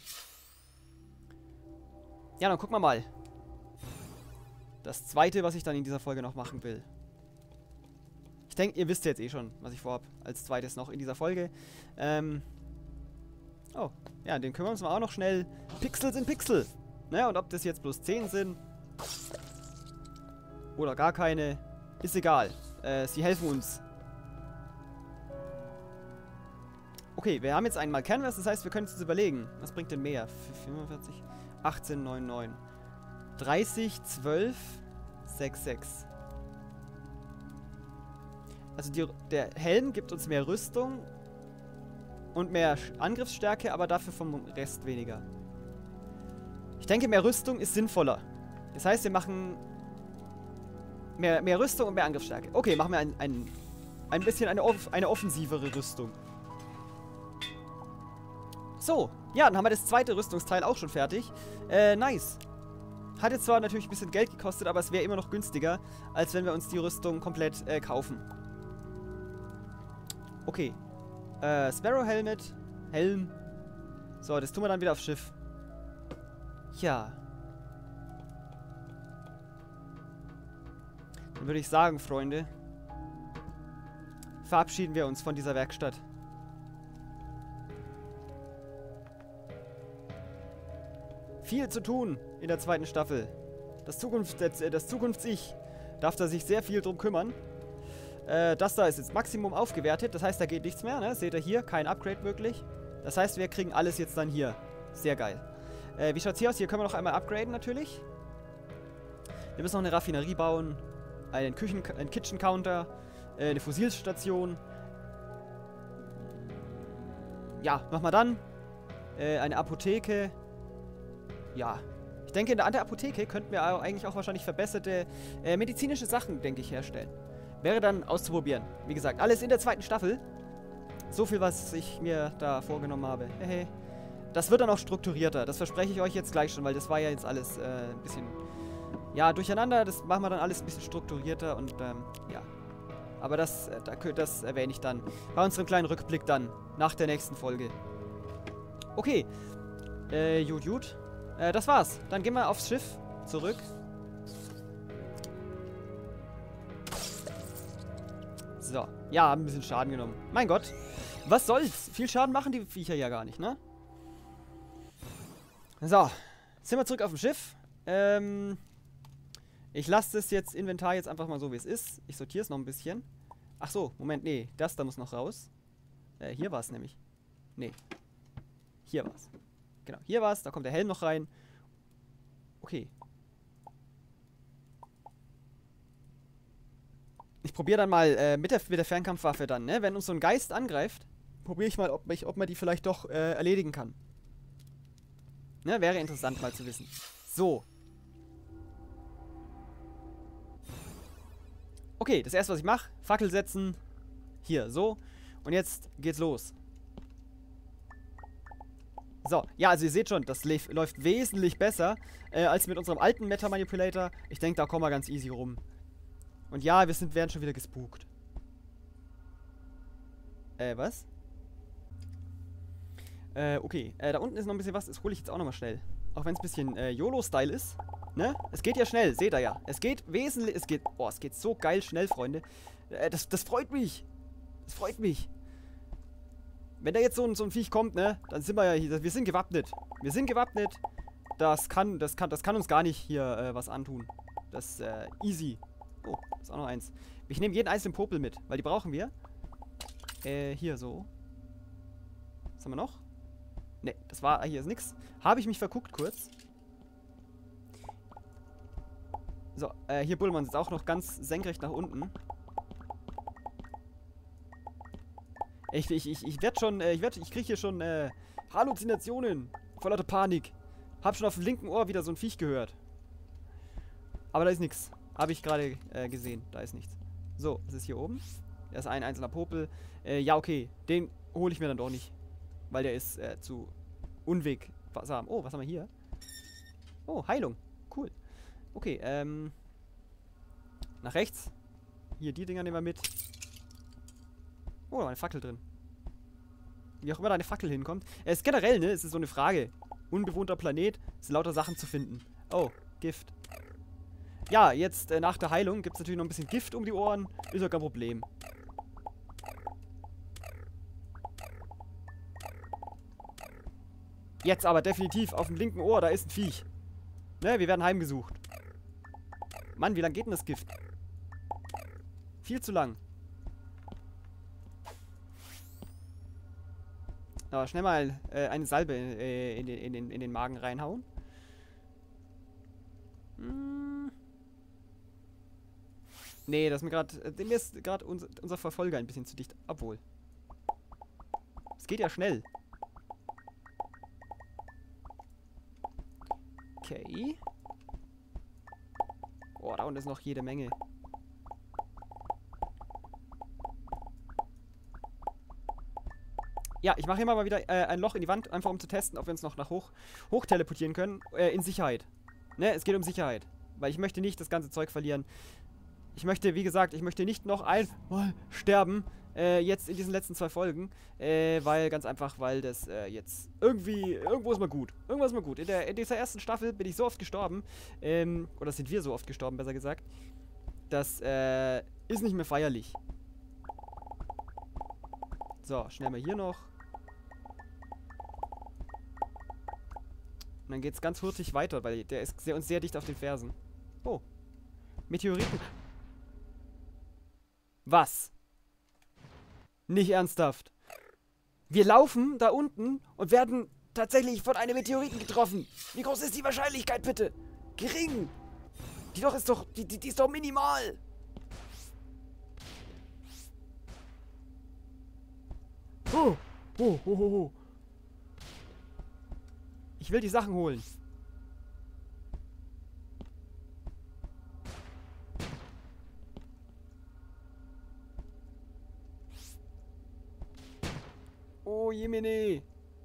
Ja, dann gucken wir mal. Das zweite, was ich dann in dieser Folge noch machen will. Ich denke, ihr wisst jetzt eh schon, was ich vorhab. Als zweites noch in dieser Folge. Ähm. Oh, ja, den kümmern wir uns mal auch noch schnell. Pixel sind Pixel. Naja, und ob das jetzt bloß zehn sind oder gar keine, ist egal. Äh, sie helfen uns. Okay, wir haben jetzt einmal Canvas, das heißt, wir können uns überlegen. Was bringt denn mehr? fünfundvierzig, achtzehn, neun, neun. dreißig, zwölf, sechs, sechs. Also die, der Helm gibt uns mehr Rüstung und mehr Angriffsstärke, aber dafür vom Rest weniger. Ich denke, mehr Rüstung ist sinnvoller. Das heißt, wir machen mehr, mehr Rüstung und mehr Angriffsstärke. Okay, machen wir ein, ein, ein bisschen eine, off eine offensivere Rüstung. So, ja, dann haben wir das zweite Rüstungsteil auch schon fertig. Äh, nice. Hat jetzt zwar natürlich ein bisschen Geld gekostet, aber es wäre immer noch günstiger, als wenn wir uns die Rüstung komplett äh, kaufen. Okay. Äh, Sparrow Helmet. Helm. So, das tun wir dann wieder aufs Schiff. Ja. Dann würde ich sagen, Freunde, verabschieden wir uns von dieser Werkstatt. Viel zu tun in der zweiten Staffel. Das, Zukunft, das Zukunfts-Ich darf da sich sehr viel drum kümmern. Äh, das da ist jetzt Maximum aufgewertet. Das heißt, da geht nichts mehr, ne? Seht ihr hier? Kein Upgrade wirklich. Das heißt, wir kriegen alles jetzt dann hier. Sehr geil. Äh, wie schaut's hier aus? Hier können wir noch einmal upgraden natürlich. Wir müssen noch eine Raffinerie bauen. Einen, Küchen einen Kitchen-Counter. Äh, eine Fossilstation. Ja, machen wir dann. Äh, eine Apotheke. Ja. Ich denke, in der Apotheke könnten wir eigentlich auch wahrscheinlich verbesserte äh, medizinische Sachen, denke ich, herstellen. Wäre dann auszuprobieren. Wie gesagt, alles in der zweiten Staffel. So viel, was ich mir da vorgenommen habe. Hehe. Das wird dann auch strukturierter. Das verspreche ich euch jetzt gleich schon, weil das war ja jetzt alles äh, ein bisschen, ja, durcheinander. Das machen wir dann alles ein bisschen strukturierter und, ähm, ja. Aber das, äh, das erwähne ich dann bei unserem kleinen Rückblick dann nach der nächsten Folge. Okay. Äh, gut, gut. Äh, das war's. Dann gehen wir aufs Schiff zurück. So. Ja, haben ein bisschen Schaden genommen. Mein Gott. Was soll's? Viel Schaden machen die Viecher ja gar nicht, ne? So. Sind wir zurück auf dem Schiff. Ähm. Ich lasse das jetzt Inventar jetzt einfach mal so, wie es ist. Ich sortiere es noch ein bisschen. Ach so, Moment, nee. Das da muss noch raus. Äh, hier war es nämlich. Nee. Hier war es. Genau, hier war es. Da kommt der Helm noch rein. Okay. Ich probiere dann mal äh, mit, der, mit der Fernkampfwaffe dann, ne? Wenn uns so ein Geist angreift, probiere ich mal, ob, ich, ob man die vielleicht doch äh, erledigen kann. Ne? Wäre interessant mal zu wissen. So. Okay, das erste, was ich mache, Fackel setzen. Hier, so. Und jetzt geht's los. So, ja, also ihr seht schon, das läuft wesentlich besser äh, als mit unserem alten Meta-Manipulator. Ich denke, da kommen wir ganz easy rum. Und ja, wir sind, werden schon wieder gespukt. Äh, was? Äh, okay. Äh, da unten ist noch ein bisschen was, das hole ich jetzt auch nochmal schnell. Auch wenn es ein bisschen äh, YOLO-Style ist. Ne? Es geht ja schnell, seht ihr ja. Es geht wesentlich, es geht, boah, es geht so geil schnell, Freunde. Äh, das, das freut mich. Das freut mich. Wenn da jetzt so ein, so ein Viech kommt, ne, dann sind wir ja hier, wir sind gewappnet. Wir sind gewappnet. Das kann, das kann, das kann uns gar nicht hier äh, was antun. Das, äh, easy. Oh, ist auch noch eins. Ich nehme jeden einzelnen Popel mit, weil die brauchen wir. Äh, hier so. Was haben wir noch? Ne, das war, hier ist nix. Habe ich mich verguckt kurz. So, äh, hier Bullmann ist auch noch ganz senkrecht nach unten. Ich, ich, ich, ich werde schon, äh, ich werde, ich kriege hier schon, äh, Halluzinationen. Vor lauter Panik. Hab schon auf dem linken Ohr wieder so ein Viech gehört. Aber da ist nichts. Habe ich gerade äh, gesehen. Da ist nichts. So, was ist hier oben? Da ist ein einzelner Popel. Äh, ja, okay. Den hole ich mir dann doch nicht. Weil der ist äh, zu unwegsam. Oh, was haben wir hier? Oh, Heilung. Cool. Okay, ähm. Nach rechts. Hier, die Dinger nehmen wir mit. Oh, da war eine Fackel drin. Wie auch immer da eine Fackel hinkommt. Es ist generell, ne? Es ist so eine Frage. Unbewohnter Planet. Es sind lauter Sachen zu finden. Oh, Gift. Ja, jetzt äh, nach der Heilung gibt es natürlich noch ein bisschen Gift um die Ohren. Ist ja kein Problem. Jetzt aber definitiv auf dem linken Ohr, da ist ein Viech. Ne, wir werden heimgesucht. Mann, wie lang geht denn das Gift? Viel zu lang. Aber schnell mal äh, eine Salbe äh, in, den, in, den, in den Magen reinhauen. Hm. Nee, das ist mir gerade. Äh, mir ist gerade unser, unser Verfolger ein bisschen zu dicht. Obwohl. Es geht ja schnell. Okay. Oh, da unten ist noch jede Menge. Ja, ich mache hier mal wieder äh, ein Loch in die Wand, einfach um zu testen, ob wir uns noch nach hoch, hoch teleportieren können. Äh, in Sicherheit. Ne, es geht um Sicherheit. Weil ich möchte nicht das ganze Zeug verlieren. Ich möchte, wie gesagt, ich möchte nicht noch einmal sterben. Äh, jetzt in diesen letzten zwei Folgen. Äh, weil, ganz einfach, weil das äh, jetzt irgendwie, irgendwo ist mal gut. Irgendwas ist mal gut. In, der, in dieser ersten Staffel bin ich so oft gestorben. Ähm, oder sind wir so oft gestorben, besser gesagt. Das, äh, ist nicht mehr feierlich. So, schnell mal hier noch. Und dann geht's ganz hurtig weiter, weil der ist sehr, uns sehr dicht auf den Fersen. Oh. Meteoriten. Was? Nicht ernsthaft. Wir laufen da unten und werden tatsächlich von einem Meteoriten getroffen. Wie groß ist die Wahrscheinlichkeit, bitte? Gering. Die doch ist doch, die, die, die ist doch minimal. Oh, oh, oh, oh, oh. Ich will die Sachen holen. Oh, Jemine.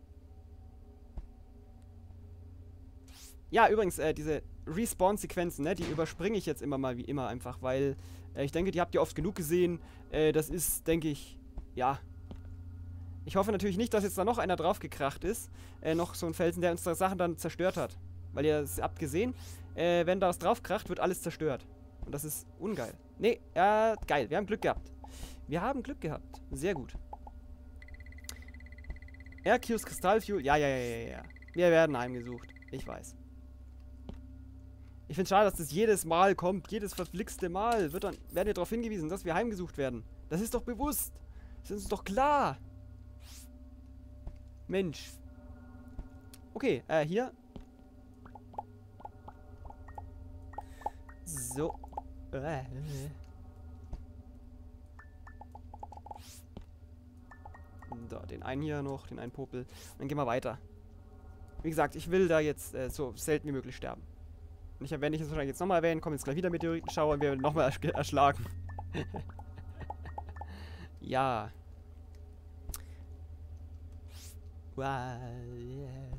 Ja, übrigens, äh, diese Respawn-Sequenzen, ne, die überspringe ich jetzt immer mal wie immer einfach, weil äh, ich denke, die habt ihr oft genug gesehen. Äh, das ist, denke ich, ja. Ich hoffe natürlich nicht, dass jetzt da noch einer draufgekracht ist. Äh, noch so ein Felsen, der unsere Sachen dann zerstört hat. Weil ihr es habt gesehen, äh, wenn da was draufkracht, wird alles zerstört. Und das ist ungeil. Nee, ja, geil. Wir haben Glück gehabt. Wir haben Glück gehabt. Sehr gut. Arceus Kristallfuel. Ja, ja, ja, ja, ja. Wir werden heimgesucht. Ich weiß. Ich finde es schade, dass das jedes Mal kommt. Jedes verflixte Mal wird dann, werden wir darauf hingewiesen, dass wir heimgesucht werden. Das ist doch bewusst. Das ist uns doch klar. Mensch. Okay, äh, hier. So. Äh. So, den einen hier noch, den einen Popel. Dann gehen wir weiter. Wie gesagt, ich will da jetzt äh, so selten wie möglich sterben. Und ich werde ich es wahrscheinlich jetzt nochmal erwähnen, kommen jetzt gleich wieder Meteoritenschauer und wir werden nochmal ersch erschlagen. Ja. Wow, yeah.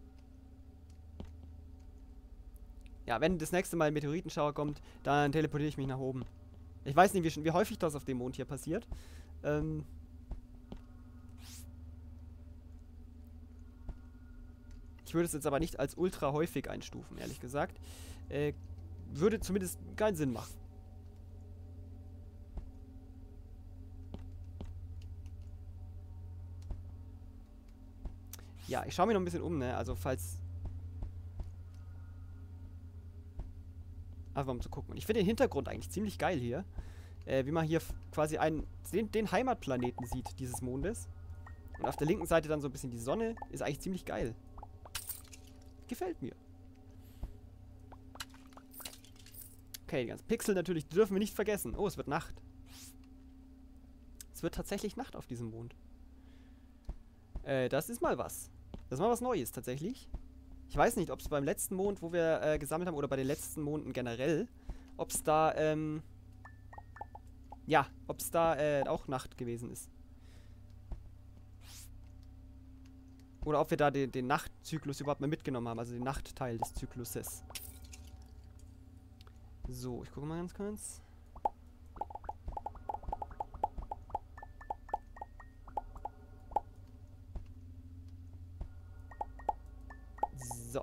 Ja, wenn das nächste Mal ein Meteoritenschauer kommt, dann teleportiere ich mich nach oben. Ich weiß nicht, wie, wie häufig das auf dem Mond hier passiert. Ähm... Ich würde es jetzt aber nicht als ultra häufig einstufen, ehrlich gesagt. Äh, würde zumindest keinen Sinn machen. Ja, ich schaue mich noch ein bisschen um, ne? Also falls... Einfach um zu gucken. Und ich finde den Hintergrund eigentlich ziemlich geil hier. Äh, wie man hier quasi einen, den, den Heimatplaneten sieht, dieses Mondes. Und auf der linken Seite dann so ein bisschen die Sonne. Ist eigentlich ziemlich geil. Gefällt mir. Okay, die ganzen Pixel natürlich dürfen wir nicht vergessen. Oh, es wird Nacht. Es wird tatsächlich Nacht auf diesem Mond. Äh, das ist mal was. Das ist mal was Neues, tatsächlich. Ich weiß nicht, ob es beim letzten Mond, wo wir äh, gesammelt haben, oder bei den letzten Monden generell, ob es da, ähm... ja, ob es da äh, auch Nacht gewesen ist. Oder ob wir da den, den Nachtzyklus überhaupt mal mitgenommen haben, also den Nachtteil des Zykluses. So, ich gucke mal ganz kurz. So.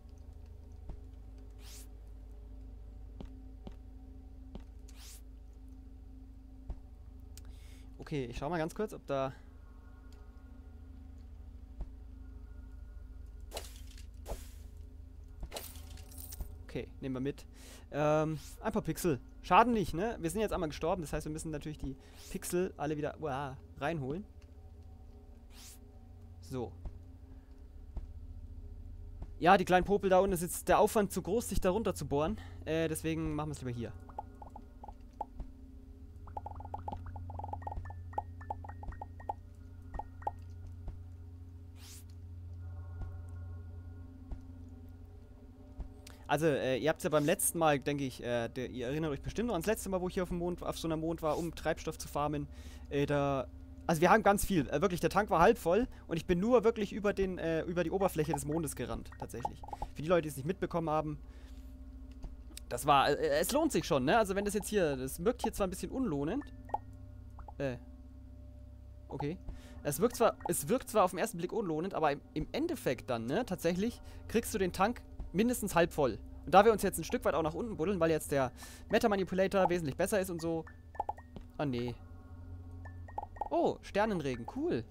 Okay, ich schau mal ganz kurz, ob da... Okay, nehmen wir mit. Ähm, ein paar Pixel. Schaden nicht, ne? Wir sind jetzt einmal gestorben, das heißt, wir müssen natürlich die Pixel alle wieder uah, reinholen. So. Ja, die kleinen Popel da unten ist jetzt der Aufwand zu groß, sich da runter zu bohren. Äh, deswegen machen wir es lieber hier. Also, äh, ihr habt es ja beim letzten Mal, denke ich, äh, der, ihr erinnert euch bestimmt noch ans letzte Mal, wo ich hier auf dem Mond, auf so einer Mond war, um Treibstoff zu farmen. Äh, da, also wir haben ganz viel. Äh, wirklich, der Tank war halb voll und ich bin nur wirklich über den, äh, über die Oberfläche des Mondes gerannt, tatsächlich. Für die Leute, die es nicht mitbekommen haben, das war, äh, es lohnt sich schon, ne? Also wenn das jetzt hier, das wirkt hier zwar ein bisschen unlohnend. Äh, okay. Es wirkt zwar, es wirkt zwar auf den ersten Blick unlohnend, aber im, im Endeffekt dann, ne, tatsächlich, kriegst du den Tank mindestens halb voll. Und da wir uns jetzt ein Stück weit auch nach unten buddeln, weil jetzt der Meta-Manipulator wesentlich besser ist und so. Ah, nee. Oh, Sternenregen, cool.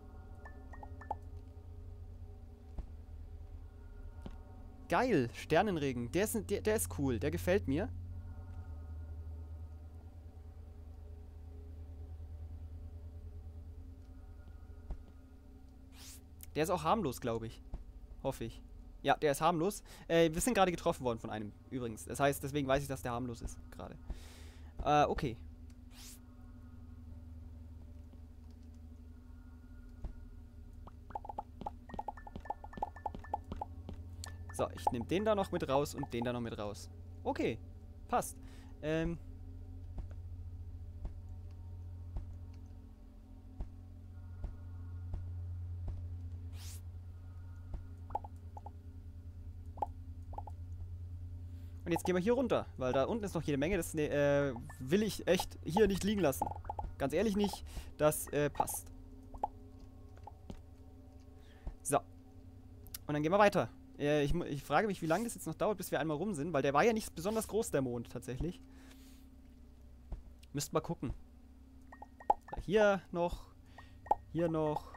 Geil, Sternenregen. Der ist, der, der ist cool, der gefällt mir. Der ist auch harmlos, glaube ich. Hoffe ich. Ja, der ist harmlos. Äh, wir sind gerade getroffen worden von einem, übrigens. Das heißt, deswegen weiß ich, dass der harmlos ist, gerade. Äh, okay. So, ich nehme den da noch mit raus und den da noch mit raus. Okay, passt. Ähm... Und jetzt gehen wir hier runter, weil da unten ist noch jede Menge. Das ne, äh, will ich echt hier nicht liegen lassen. Ganz ehrlich nicht, das äh, passt. So. Und dann gehen wir weiter. Äh, ich, ich frage mich, wie lange das jetzt noch dauert, bis wir einmal rum sind, weil der war ja nicht besonders groß, der Mond, tatsächlich. Müsst mal gucken. Hier noch. Hier noch.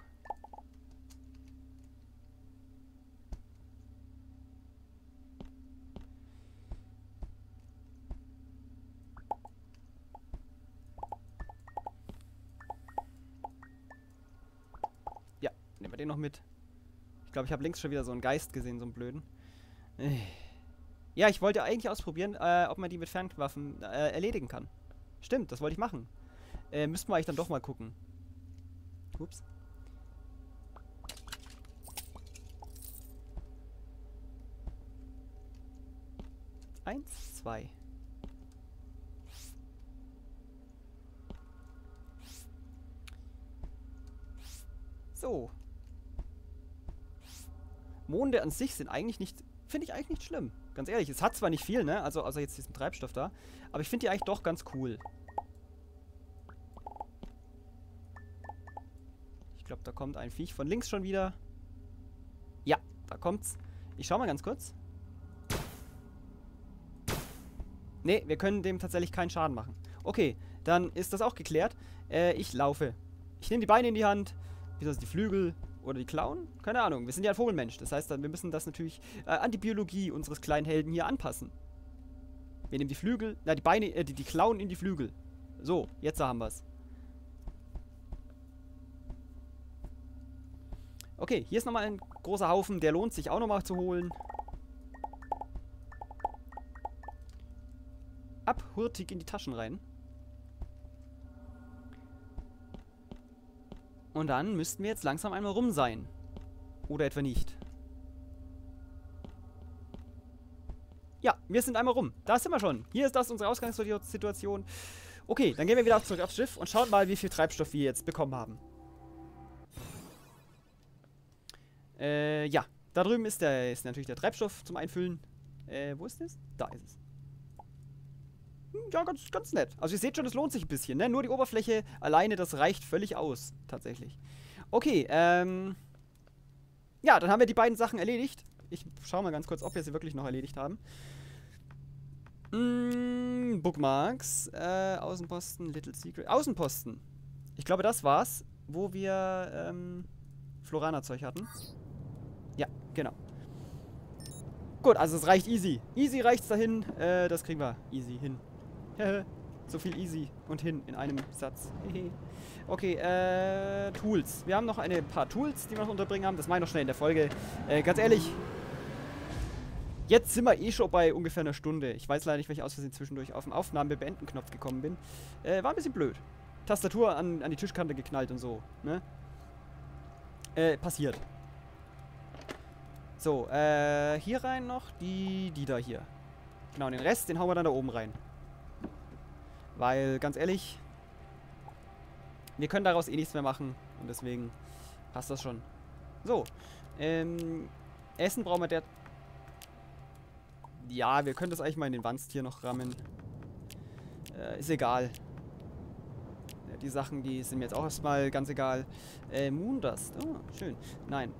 Nehmen wir den noch mit. Ich glaube, ich habe links schon wieder so einen Geist gesehen, so einen blöden. Ja, ich wollte eigentlich ausprobieren, äh, ob man die mit Fernwaffen äh, erledigen kann. Stimmt, das wollte ich machen. Äh, müssten wir eigentlich dann doch mal gucken. Ups. Eins, zwei. So. Monde an sich sind eigentlich nicht, finde ich eigentlich nicht schlimm. Ganz ehrlich, es hat zwar nicht viel, ne? Also außer jetzt diesen Treibstoff da. Aber ich finde die eigentlich doch ganz cool. Ich glaube, da kommt ein Viech von links schon wieder. Ja, da kommt's. Ich schau mal ganz kurz. Ne, wir können dem tatsächlich keinen Schaden machen. Okay, dann ist das auch geklärt. Äh, ich laufe. Ich nehme die Beine in die Hand. Wie das die Flügel oder die Klauen? Keine Ahnung. Wir sind ja ein Vogelmensch. Das heißt, wir müssen das natürlich äh, an die Biologie unseres kleinen Helden hier anpassen. Wir nehmen die Flügel, na die Beine, äh, die, die Klauen in die Flügel. So, jetzt haben wir's. Okay, hier ist nochmal ein großer Haufen. Der lohnt sich auch nochmal zu holen. Abhurtig in die Taschen rein. Und dann müssten wir jetzt langsam einmal rum sein. Oder etwa nicht. Ja, wir sind einmal rum. Da sind wir schon. Hier ist das unsere Ausgangssituation. Okay, dann gehen wir wieder zurück aufs Schiff und schauen mal, wie viel Treibstoff wir jetzt bekommen haben. Äh, ja. Da drüben ist, der, ist natürlich der Treibstoff zum Einfüllen. Äh, wo ist das? Da ist es. Ja, ganz, ganz nett. Also ihr seht schon, es lohnt sich ein bisschen, ne? Nur die Oberfläche alleine, das reicht völlig aus, tatsächlich. Okay, ähm... ja, dann haben wir die beiden Sachen erledigt. Ich schaue mal ganz kurz, ob wir sie wirklich noch erledigt haben. Mm, Bookmarks, äh, Außenposten, Little Secret. Außenposten. Ich glaube, das war's, wo wir, ähm, Florana-Zeug hatten. Ja, genau. Gut, also es reicht easy. Easy reicht's dahin. Äh, das kriegen wir easy hin. So viel easy und hin in einem Satz. Okay, äh, Tools. Wir haben noch ein paar Tools, die wir noch unterbringen haben. Das mache ich noch schnell in der Folge. Äh, ganz ehrlich, jetzt sind wir eh schon bei ungefähr einer Stunde. Ich weiß leider nicht, weil ich aus Versehen zwischendurch auf den Aufnahme-Beenden-Knopf gekommen bin. Äh, war ein bisschen blöd. Tastatur an, an die Tischkante geknallt und so, ne? Äh, passiert. So, äh, hier rein noch die, die da hier. Genau, und den Rest, den hauen wir dann da oben rein. Weil, ganz ehrlich, wir können daraus eh nichts mehr machen. Und deswegen passt das schon. So, ähm, Essen brauchen wir der... Ja, wir können das eigentlich mal in den Wanst hier noch rammen. Äh, ist egal. Ja, die Sachen, die sind mir jetzt auch erstmal ganz egal. Äh, Moondust. Oh, schön. Nein.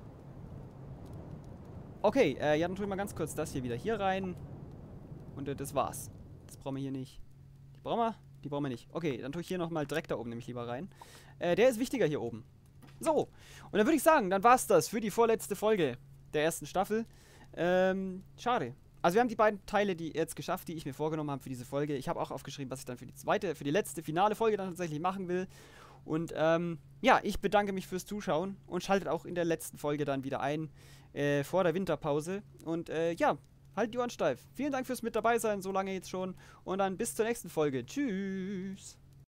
Okay, äh, ja, dann tue ich mal ganz kurz das hier wieder hier rein. Und äh, das war's. Das brauchen wir hier nicht. Die brauchen wir? Die brauchen wir nicht. Okay, dann tue ich hier nochmal direkt da oben nämlich lieber rein. Äh, der ist wichtiger hier oben. So, und dann würde ich sagen, dann war's das für die vorletzte Folge der ersten Staffel. Ähm, schade. Also wir haben die beiden Teile die jetzt geschafft, die ich mir vorgenommen habe für diese Folge. Ich habe auch aufgeschrieben, was ich dann für die zweite, für die letzte, finale Folge dann tatsächlich machen will. Und ähm, ja, ich bedanke mich fürs Zuschauen und schaltet auch in der letzten Folge dann wieder ein, äh, vor der Winterpause. Und äh, ja, halt die Ohren steif. Vielen Dank fürs mit dabei sein, so lange jetzt schon. Und dann bis zur nächsten Folge. Tschüss.